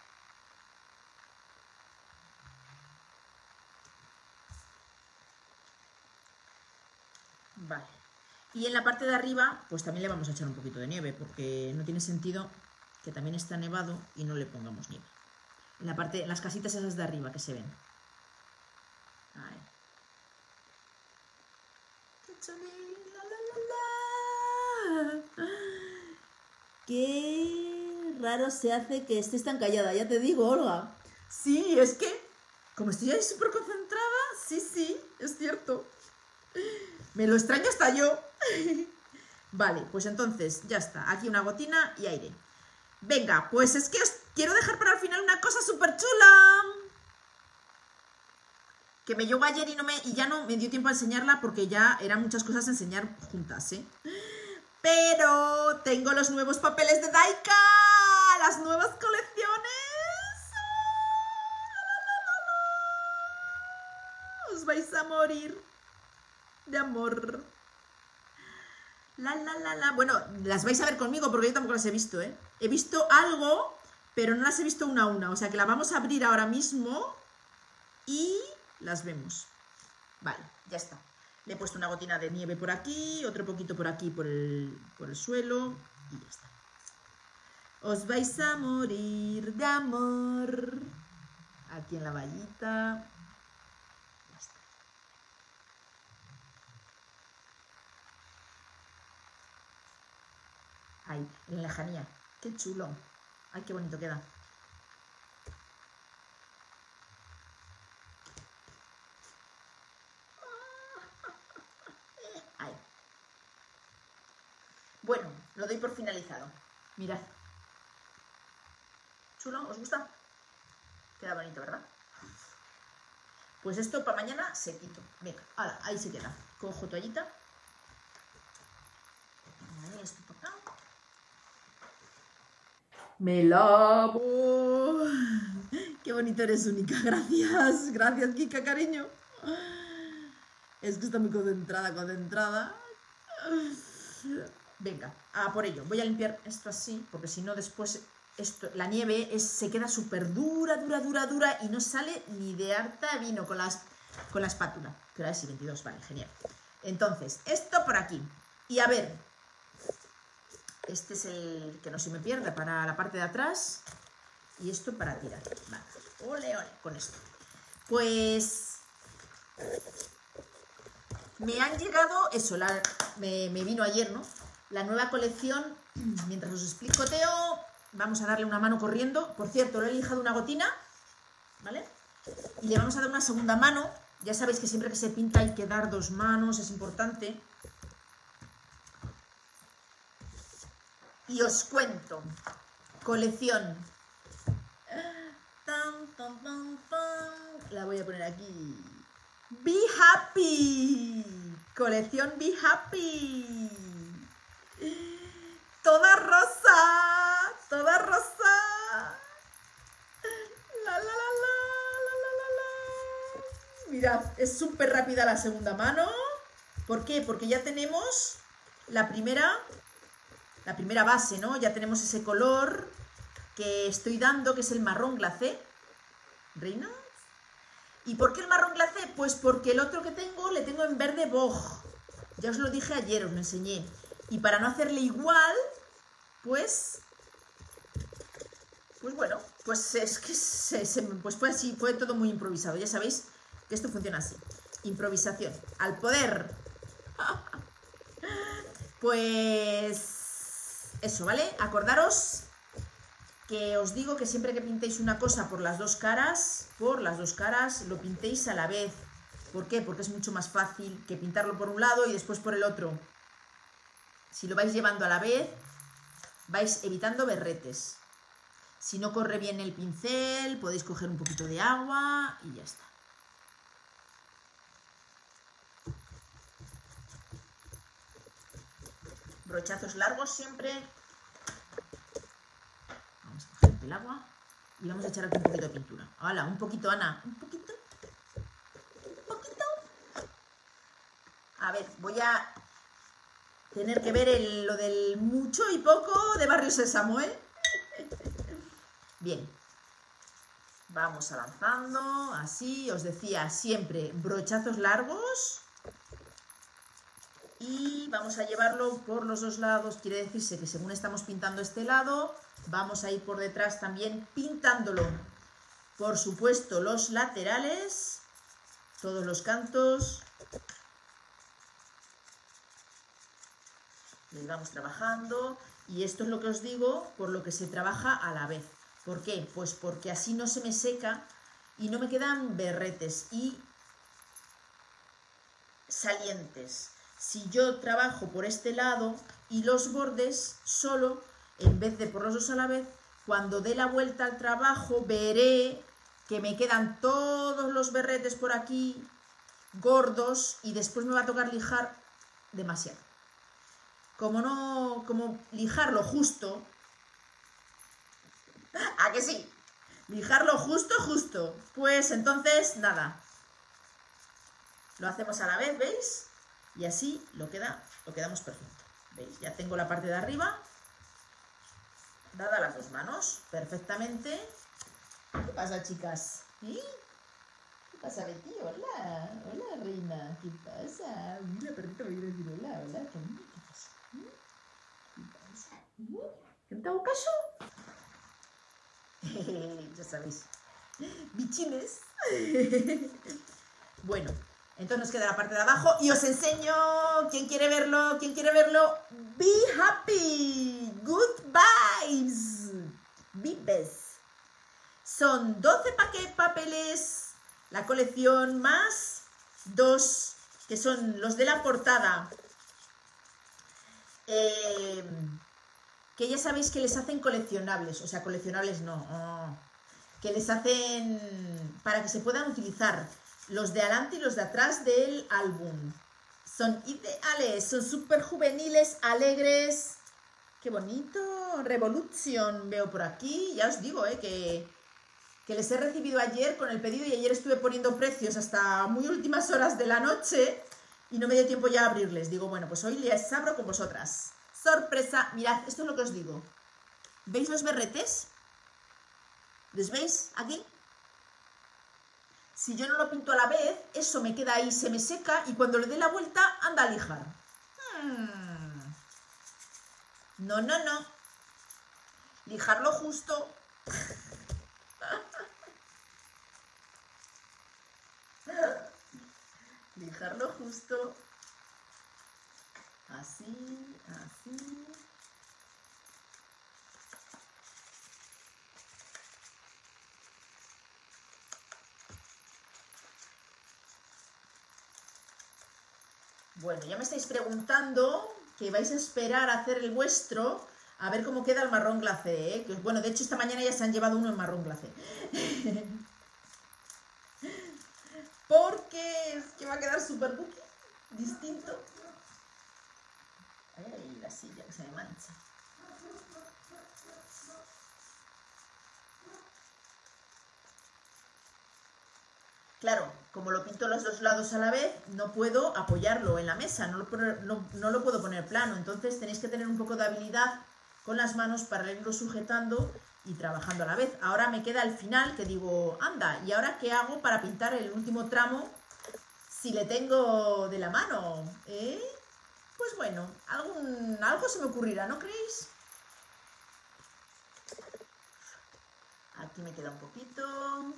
Vale. Y en la parte de arriba, pues también le vamos a echar un poquito de nieve, porque no tiene sentido que también está nevado y no le pongamos nieve. En la parte, en las casitas esas de arriba que se ven. Ahí. Qué raro se hace que estés tan callada, ya te digo, Olga. Sí, es que, como estoy ahí súper concentrada, sí, sí, es cierto. Me lo extraño hasta yo. Vale, pues entonces ya está. Aquí una gotina y aire. Venga, pues es que os quiero dejar para el final una cosa súper chula. Que me llegó ayer y, no me, y ya no me dio tiempo a enseñarla porque ya eran muchas cosas a enseñar juntas, ¿eh? Pero tengo los nuevos papeles de Daika. Las nuevas colecciones. Os vais a morir de amor. La, la, la, la. Bueno, las vais a ver conmigo porque yo tampoco las he visto, ¿eh? He visto algo, pero no las he visto una a una. O sea que la vamos a abrir ahora mismo y las vemos. Vale, ya está. Le he puesto una gotina de nieve por aquí, otro poquito por aquí, por el, por el suelo y ya está. Os vais a morir de amor. Aquí en la vallita. Ahí, en la lejanía. Qué chulo. Ay, qué bonito queda. Ahí. Bueno, lo doy por finalizado. Mirad. ¿Chulo? ¿Os gusta? Queda bonito, ¿verdad? Pues esto para mañana sequito. Venga, ahora, ahí se queda. Cojo toallita. esto por acá. Me lavo. Qué bonito eres, Única. Gracias. Gracias, Kika, cariño. Es que está muy concentrada, concentrada. Venga, a por ello. Voy a limpiar esto así, porque si no después esto, la nieve es, se queda súper dura, dura, dura, dura y no sale ni de harta vino con, las, con la espátula. Que ahora es veintidós, vale, genial. Entonces, esto por aquí. Y a ver, este es el que no se me pierda para la parte de atrás. Y esto para tirar. Vale. Ole, ole, con esto. Pues me han llegado, eso, la, me, me vino ayer, ¿no? La nueva colección, mientras os explico, Teo, vamos a darle una mano corriendo. Por cierto, le he lijado una gotina, ¿vale? Y le vamos a dar una segunda mano. Ya sabéis que siempre que se pinta hay que dar dos manos, es importante. Y os cuento, colección. La voy a poner aquí. Be Happy. Colección Be Happy. Toda rosa. Toda rosa. La, la, la, la, la, la, la, la. Mirad, es súper rápida la segunda mano. ¿Por qué? Porque ya tenemos la primera, la primera base, ¿no? Ya tenemos ese color que estoy dando, que es el marrón glacé. ¿Reina? ¿Y por qué el marrón glacé? Pues porque el otro que tengo le tengo en verde boj. Ya os lo dije ayer, os lo enseñé. Y para no hacerle igual, pues... Pues bueno, pues es que se, se, pues fue así, fue todo muy improvisado. Ya sabéis que esto funciona así. Improvisación. Al poder. Pues... Eso, ¿vale? Acordaros que os digo que siempre que pintéis una cosa por las dos caras, por las dos caras, lo pintéis a la vez. ¿Por qué? Porque es mucho más fácil que pintarlo por un lado y después por el otro. Si lo vais llevando a la vez, vais evitando berretes. Si no corre bien el pincel, podéis coger un poquito de agua y ya está. Brochazos largos siempre. Vamos a coger el agua y vamos a echar aquí un poquito de pintura. ¡Hala! Un poquito, Ana. Un poquito. Un poquito. A ver, voy a tener que ver el, lo del mucho y poco de Barrio Sésamo, ¿eh? Bien. Vamos avanzando, así. Os decía, siempre brochazos largos. Y vamos a llevarlo por los dos lados. Quiere decirse que según estamos pintando este lado, vamos a ir por detrás también pintándolo. Por supuesto, los laterales, todos los cantos. Les vamos trabajando. Y esto es lo que os digo, por lo que se trabaja a la vez. ¿Por qué? Pues porque así no se me seca y no me quedan berretes y salientes. Si yo trabajo por este lado y los bordes solo, en vez de por los dos a la vez, cuando dé la vuelta al trabajo veré que me quedan todos los berretes por aquí gordos y después me va a tocar lijar demasiado. Como no, como lijarlo justo, ¿a que sí? Lijarlo justo, justo. Pues entonces, nada. Lo hacemos a la vez, ¿veis? Y así lo, queda, lo quedamos perfecto. ¿Veis? Ya tengo la parte de arriba dada las dos manos perfectamente. ¿Qué pasa, chicas? ¿Sí? ¿Qué pasa, Betty? Hola, hola, reina. ¿Qué pasa? Mira, perrito, voy a decir hola, hola. ¿Qué pasa? ¿Qué pasa? ¿Qué te hago caso? Ya sabéis. Bichines. Bueno. Entonces nos queda la parte de abajo y os enseño. ¿Quién quiere verlo? ¿Quién quiere verlo? Be happy. Good vibes. Vibes. Son doce papeles. La colección más dos que son los de la portada. Eh, que ya sabéis que les hacen coleccionables. O sea, coleccionables no. Oh, que les hacen para que se puedan utilizar. Los de adelante y los de atrás del álbum. Son ideales, son súper juveniles, alegres. Qué bonito. Revolution veo por aquí. Ya os digo, eh, que, que les he recibido ayer con el pedido y ayer estuve poniendo precios hasta muy últimas horas de la noche y no me dio tiempo ya a abrirles. Digo, bueno, pues hoy les abro con vosotras. ¡Sorpresa! Mirad, esto es lo que os digo. ¿Veis los berretes? ¿Les veis aquí? Si yo no lo pinto a la vez, eso me queda ahí, se me seca y cuando le dé la vuelta anda a lijar. Hmm. No, no, no. Lijarlo justo. Lijarlo justo. Así, así. Bueno, ya me estáis preguntando que vais a esperar a hacer el vuestro a ver cómo queda el marrón glacé, ¿eh? Que, bueno, de hecho esta mañana ya se han llevado uno en marrón glacé. Porque es que va a quedar súper cookie, distinto. Ay, ay, la silla que se me mancha. Claro, como lo pinto los dos lados a la vez, no puedo apoyarlo en la mesa, no lo, no, no lo puedo poner plano. Entonces tenéis que tener un poco de habilidad con las manos para irlo sujetando y trabajando a la vez. Ahora me queda el final que digo, anda, ¿y ahora qué hago para pintar el último tramo si le tengo de la mano? ¿Eh? Pues bueno, algún, algo se me ocurrirá, ¿no creéis? Aquí me queda un poquito.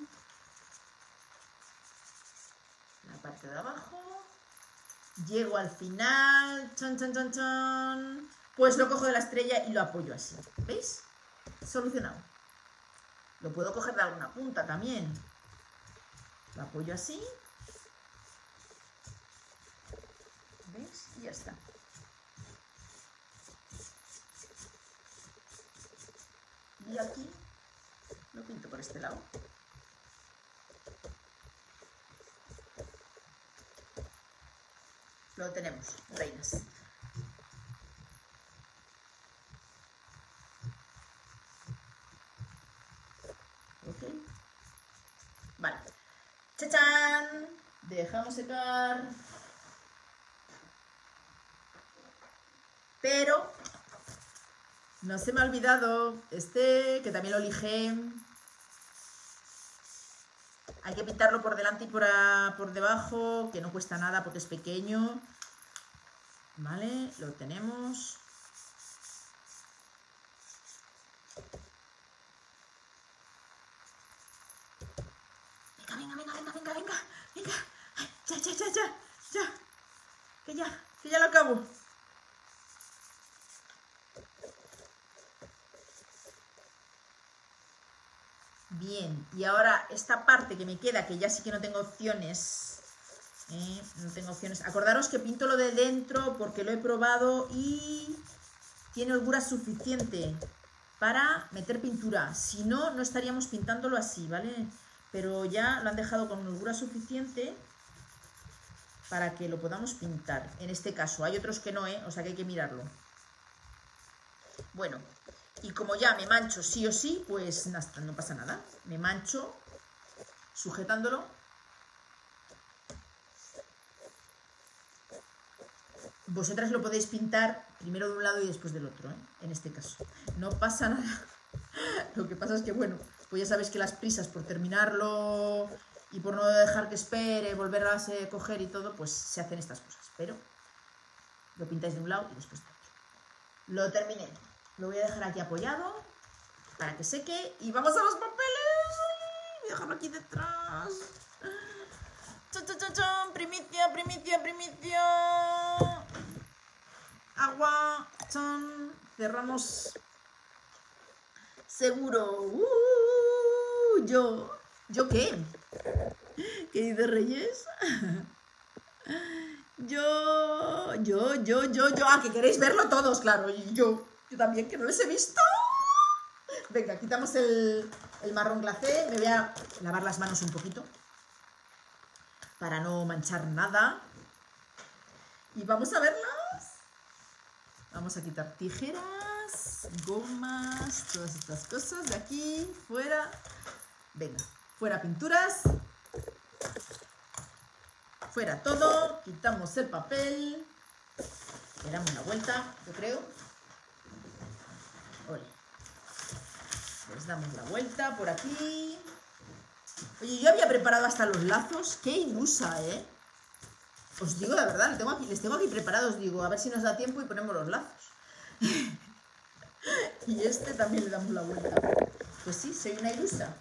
La parte de abajo. Llego al final. Chan, chan, chan, chan. Pues lo cojo de la estrella y lo apoyo así. ¿Veis? Solucionado. Lo puedo coger de alguna punta también. Lo apoyo así. ¿Veis? Y ya está. Y aquí lo pinto por este lado. Lo tenemos, reinas. Ok. Vale. ¡Chachán! Dejamos secar. Pero no se me ha olvidado este, que también lo lijé. Hay que pintarlo por delante y por, a, por debajo, que no cuesta nada porque es pequeño. Vale, lo tenemos. Venga, venga, venga, venga, venga, venga, venga. Ya, ya, ya, ya, ya. Que ya, que ya lo acabo. Bien, y ahora esta parte que me queda, que ya sí que no tengo opciones, ¿eh? No tengo opciones. Acordaros que pinto lo de dentro porque lo he probado y tiene holgura suficiente para meter pintura. Si no, no estaríamos pintándolo así, ¿vale? Pero ya lo han dejado con holgura suficiente para que lo podamos pintar. En este caso, hay otros que no, ¿eh? O sea que hay que mirarlo. Bueno, y como ya me mancho sí o sí, pues no pasa nada. Me mancho sujetándolo. Vosotras lo podéis pintar primero de un lado y después del otro, ¿eh? En este caso. No pasa nada. Lo que pasa es que, bueno, pues ya sabéis que las prisas por terminarlo y por no dejar que espere, volver a coger y todo, pues se hacen estas cosas. Pero lo pintáis de un lado y después del otro. Lo terminé. Lo voy a dejar aquí apoyado para que seque y vamos a los papeles. Voy a dejarlo aquí detrás. ¡Chon, chon, chon, chon! Primicia, primicia, primicia. Agua. ¡Chon! Cerramos. Seguro. Uh, yo. ¿Yo qué? ¿Qué dice Reyes? Yo, yo, yo, yo, yo. Ah, que queréis verlo todos, claro. Y yo. Yo también, que no les he visto. Venga, quitamos el, el marrón glacé. Me voy a lavar las manos un poquito para no manchar nada. Y vamos a verlas. Vamos a quitar tijeras. gomas, todas estas cosas de aquí, fuera. Venga, fuera pinturas. Fuera todo, quitamos el papel. Le damos una vuelta, yo creo. Ole. Les damos la vuelta por aquí. Oye, yo había preparado hasta los lazos. Qué ilusa, ¿eh? Os digo la verdad, les tengo aquí, les tengo aquí preparados. Digo, a ver si nos da tiempo y ponemos los lazos. Y este también le damos la vuelta. Pues sí, soy una ilusa.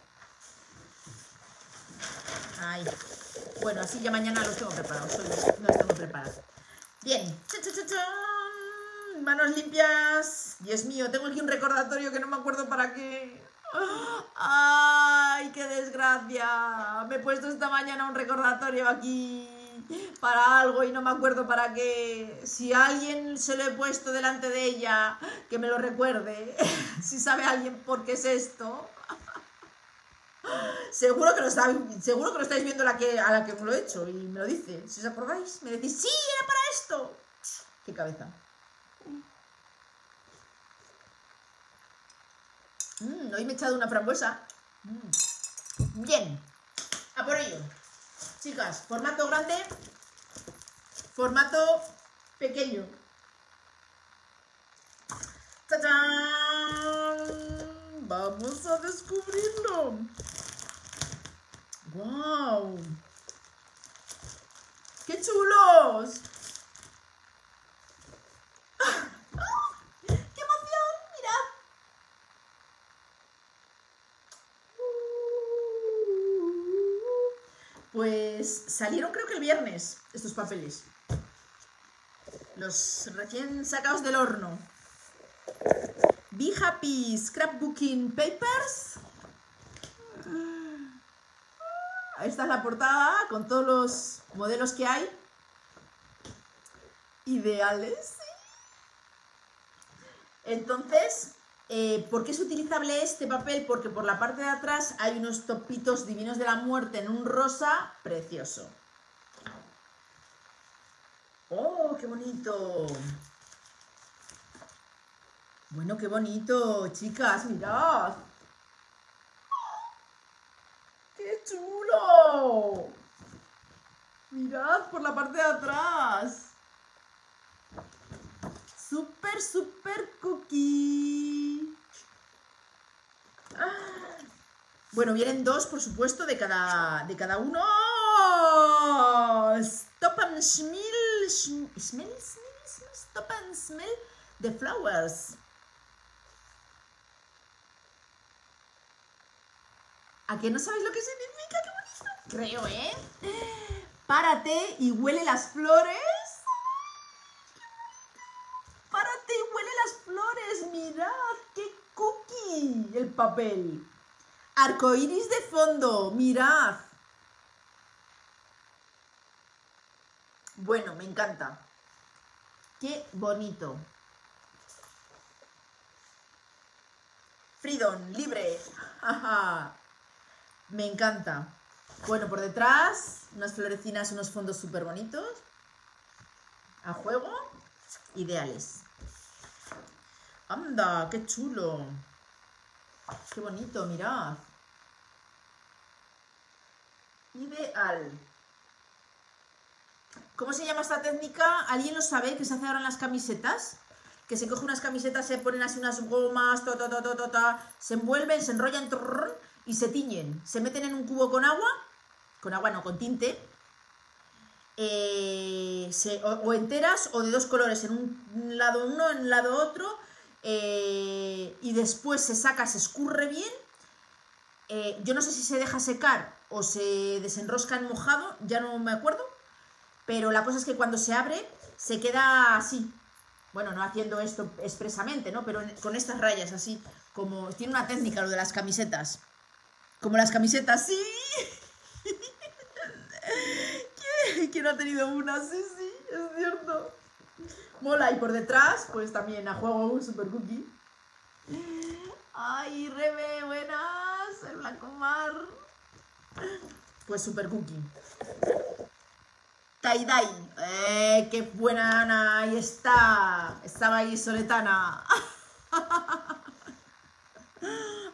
Ay. Bueno, así ya mañana los tengo preparados. Hoy no los tengo preparados. Bien. ¡Chun, chun, chun, chun! Manos limpias. Dios mío, tengo aquí un recordatorio que no me acuerdo para qué. ¡Ay, qué desgracia! Me he puesto esta mañana un recordatorio aquí para algo y no me acuerdo para qué. Si a alguien se lo he puesto delante de ella, que me lo recuerde. Si sabe alguien por qué es esto. Seguro que lo sabéis, seguro que lo estáis viendo la que, a la que me lo he hecho y me lo dice. Si os acordáis, me decís, ¡sí, era para esto! ¡Qué cabeza! Mm, hoy me he echado una frambuesa. Mm. Bien, a por ello. Chicas, formato grande, formato pequeño. ¡Tachán! Vamos a descubrirlo. ¡Wow! ¡Qué chulos! ¡Qué emoción! ¡Mirad! Pues salieron creo que el viernes estos papeles. Los recién sacados del horno. Be Happy Scrapbooking Papers. Esta es la portada con todos los modelos que hay. Ideales, sí. Entonces, eh, ¿por qué es utilizable este papel? Porque por la parte de atrás hay unos topitos divinos de la muerte en un rosa precioso. ¡Oh, qué bonito! Bueno, qué bonito, chicas, mirad. ¡Qué chulo! Mirad por la parte de atrás. Súper, súper cookie. Ah. Bueno, vienen dos, por supuesto, de cada, de cada uno. Stop and smell, smell, smell, smell, stop and smell the flowers. ¿A qué no sabéis lo que significa? ¡Qué bonito! Creo, ¿eh? Párate y huele las flores. Párate y huele las flores. Mirad, qué cookie el papel. Arcoiris de fondo, mirad. Bueno, me encanta. Qué bonito. Freedom, libre. Me encanta. Bueno, por detrás, unas florecinas, unos fondos súper bonitos. A juego, ideales. ¡Anda, qué chulo! ¡Qué bonito, mirad! Ideal. ¿Cómo se llama esta técnica? ¿Alguien lo sabe? ¿Qué se hace ahora en las camisetas? Que se coge unas camisetas, se ponen así unas gomas, to, to, to, to, to, to, se envuelven, se enrollan trrr, y se tiñen. Se meten en un cubo con agua, con agua no, con tinte, eh, se, o, o enteras o de dos colores, en un lado uno, en un lado otro, eh, y después se saca, se escurre bien. Eh, yo no sé si se deja secar o se desenrosca en mojado, ya no me acuerdo, pero la cosa es que cuando se abre se queda así. Bueno, no haciendo esto expresamente, ¿no? Pero con estas rayas así, como tiene una técnica lo de las camisetas. Como las camisetas, sí. ¿Quién no ha tenido una? Sí, sí, es cierto. Mola, y por detrás, pues también a juego un super cookie. Ay, Rebe, buenas, el Blanco Mar. Pues super cookie. Tie-dye. Eh, qué buena Ana, ahí está. Estaba ahí soletana.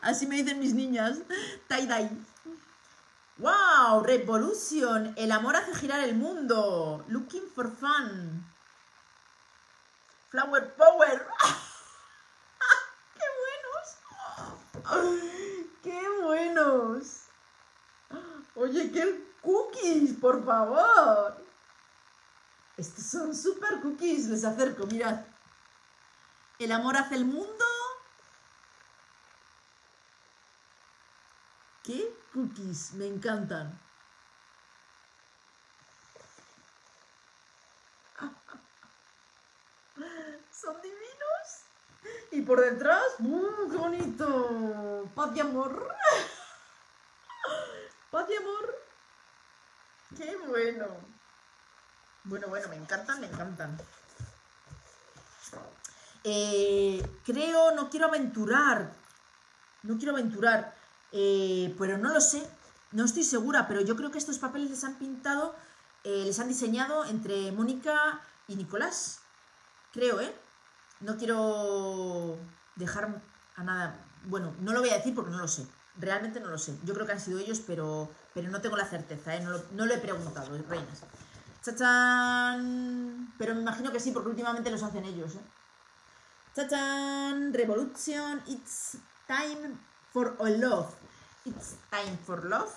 Así me dicen mis niñas. Tie-dye. ¡Wow! Revolution. El amor hace girar el mundo. Looking for fun. Flower power. ¡Qué buenos! ¡Qué buenos! Oye, qué cookies, por favor. Estos son super cookies. Les acerco, mirad. El amor hace el mundo. ¿Qué cookies? Me encantan. Son divinos. Y por detrás, ¡uh, qué bonito! Paz y amor. Paz y amor. ¡Qué bueno! Bueno, bueno, me encantan, me encantan. Eh, creo, no quiero aventurar. No quiero aventurar. Eh, pero no lo sé. No estoy segura, pero yo creo que estos papeles les han pintado, eh, les han diseñado entre Mónica y Nicolás. Creo, ¿eh? No quiero dejar a nada. Bueno, no lo voy a decir porque no lo sé. Realmente no lo sé. Yo creo que han sido ellos, pero, pero no tengo la certeza, ¿eh? No lo, no lo he preguntado, reinas. ¡Chachán! Pero me imagino que sí, porque últimamente los hacen ellos, ¿eh? ¡Chachán! Revolution, it's time for a love. It's time for love.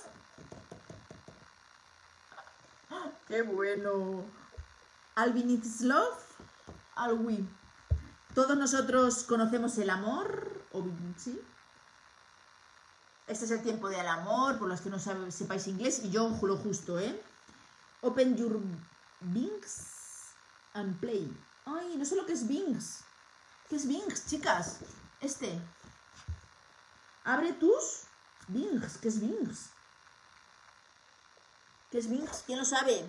¡Qué bueno! All we need is love. All we. Todos nosotros conocemos el amor, o sí. Este es el tiempo del amor, por los que no sabe, sepáis inglés, y yo lo justo, ¿eh? Open your wings and play. Ay, no sé lo que es wings. ¿Qué es wings, chicas? Este. Abre tus wings. ¿Qué es wings? ¿Qué es wings? ¿Quién lo sabe?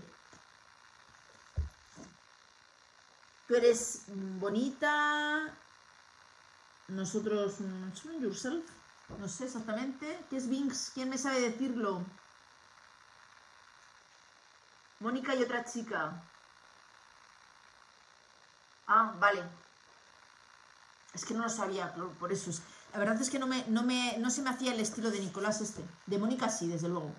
Tú eres bonita. Nosotros... yourself. No sé exactamente. ¿Qué es wings? ¿Quién me sabe decirlo? Mónica y otra chica. Ah, vale. Es que no lo sabía, por eso es. La verdad es que no, me, no, me, no se me hacía el estilo de Nicolás este. De Mónica sí, desde luego.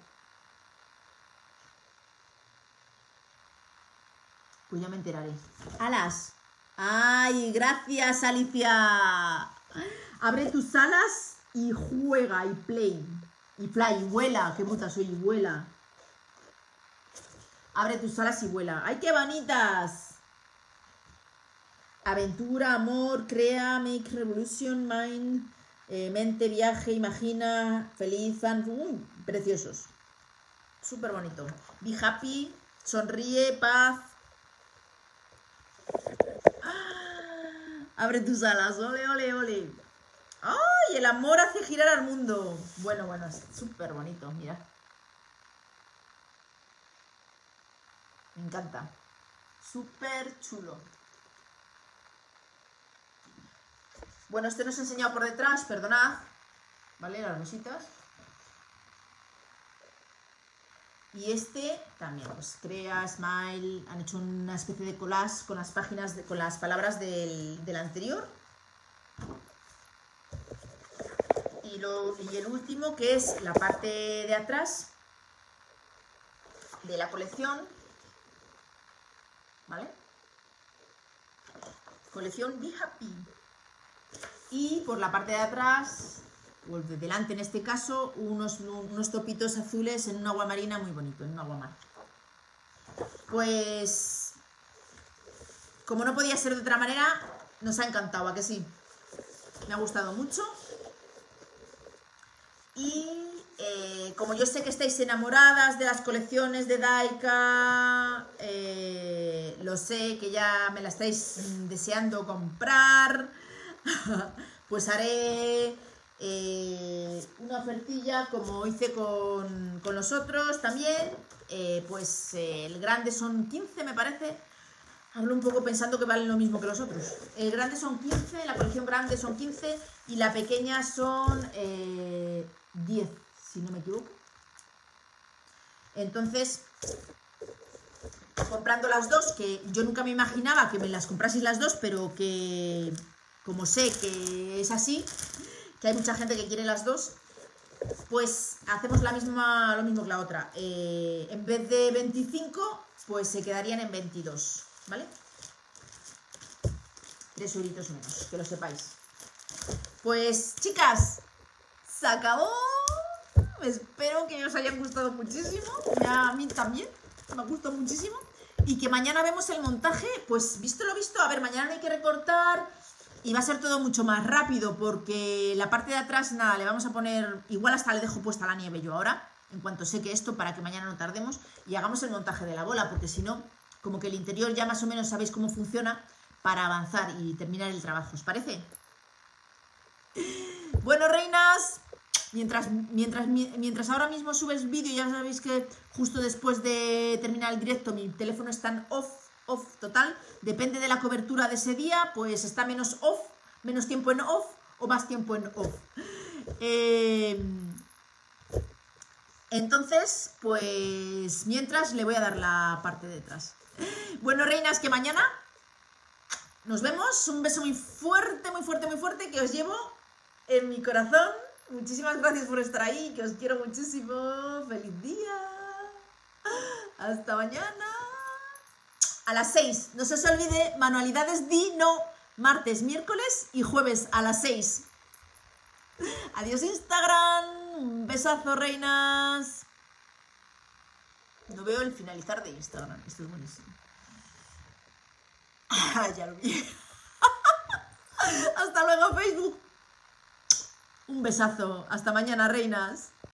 Pues ya me enteraré. ¡Alas! ¡Ay, gracias, Alicia! Abre tus alas y juega y play. Y fly, y vuela. ¡Qué puta soy! Y vuela. Abre tus alas y vuela. ¡Ay, qué bonitas! Aventura, amor, crea, make, revolution, mind, eh, mente, viaje, imagina, feliz, fan, uy, preciosos. Súper bonito. Be happy, sonríe, paz. ¡Ah! Abre tus alas, ole, ole, ole. ¡Ay! El amor hace girar al mundo. Bueno, bueno, es súper bonito, mira. Me encanta. Súper chulo. Bueno, este nos he enseñado por detrás, perdonad. ¿Vale? Las rositas. Y este también, pues crea, smile, han hecho una especie de collage con las páginas, de, con las palabras del, del anterior. Y, lo, y el último, que es la parte de atrás de la colección. ¿Vale? Colección Be Happy. Y por la parte de atrás, o de delante en este caso, unos, unos topitos azules en un agua marina muy bonito, en un agua mar. Pues, como no podía ser de otra manera, nos ha encantado, ¿a que sí? Me ha gustado mucho. Y eh, como yo sé que estáis enamoradas de las colecciones de Daika, eh, lo sé que ya me la estáis deseando comprar, pues haré eh, una ofertilla como hice con, con los otros también. Eh, pues eh, el grande son quince, me parece. Hablo un poco pensando que valen lo mismo que los otros. El grande son quince, la colección grande son quince y la pequeña son eh, diez, si no me equivoco. Entonces, comprando las dos, que yo nunca me imaginaba que me las compraseis las dos, pero que como sé que es así, que hay mucha gente que quiere las dos, pues hacemos la misma, lo mismo que la otra. Eh, en vez de veinticinco, pues se quedarían en veintidós, ¿vale? Tres euritos menos, que lo sepáis. Pues, chicas, se acabó. Espero que os haya gustado muchísimo. Ya a mí también, me ha gustado muchísimo. Y que mañana vemos el montaje, pues visto lo visto, a ver, mañana no hay que recortar y va a ser todo mucho más rápido porque la parte de atrás, nada, le vamos a poner, igual hasta le dejo puesta la nieve yo ahora, en cuanto seque esto, para que mañana no tardemos y hagamos el montaje de la bola, porque si no, como que el interior ya más o menos sabéis cómo funciona para avanzar y terminar el trabajo, ¿os parece? Bueno, reinas, mientras, mientras, mientras ahora mismo subes vídeo, ya sabéis que justo después de terminar el directo mi teléfono está en off, off total, depende de la cobertura de ese día, pues está menos off, menos tiempo en off o más tiempo en off. Eh, entonces, pues mientras le voy a dar la parte de atrás. Bueno, reinas, que mañana nos vemos. Un beso muy fuerte, muy fuerte, muy fuerte que os llevo en mi corazón. Muchísimas gracias por estar ahí, que os quiero muchísimo. ¡Feliz día! Hasta mañana. A las seis. No se os olvide, manualidades Dino, martes, miércoles y jueves a las seis. Adiós Instagram. Un besazo, reinas. No veo el finalizar de Instagram. Esto es buenísimo. Ah, ya lo vi. Hasta luego, Facebook. Un besazo. Hasta mañana, reinas.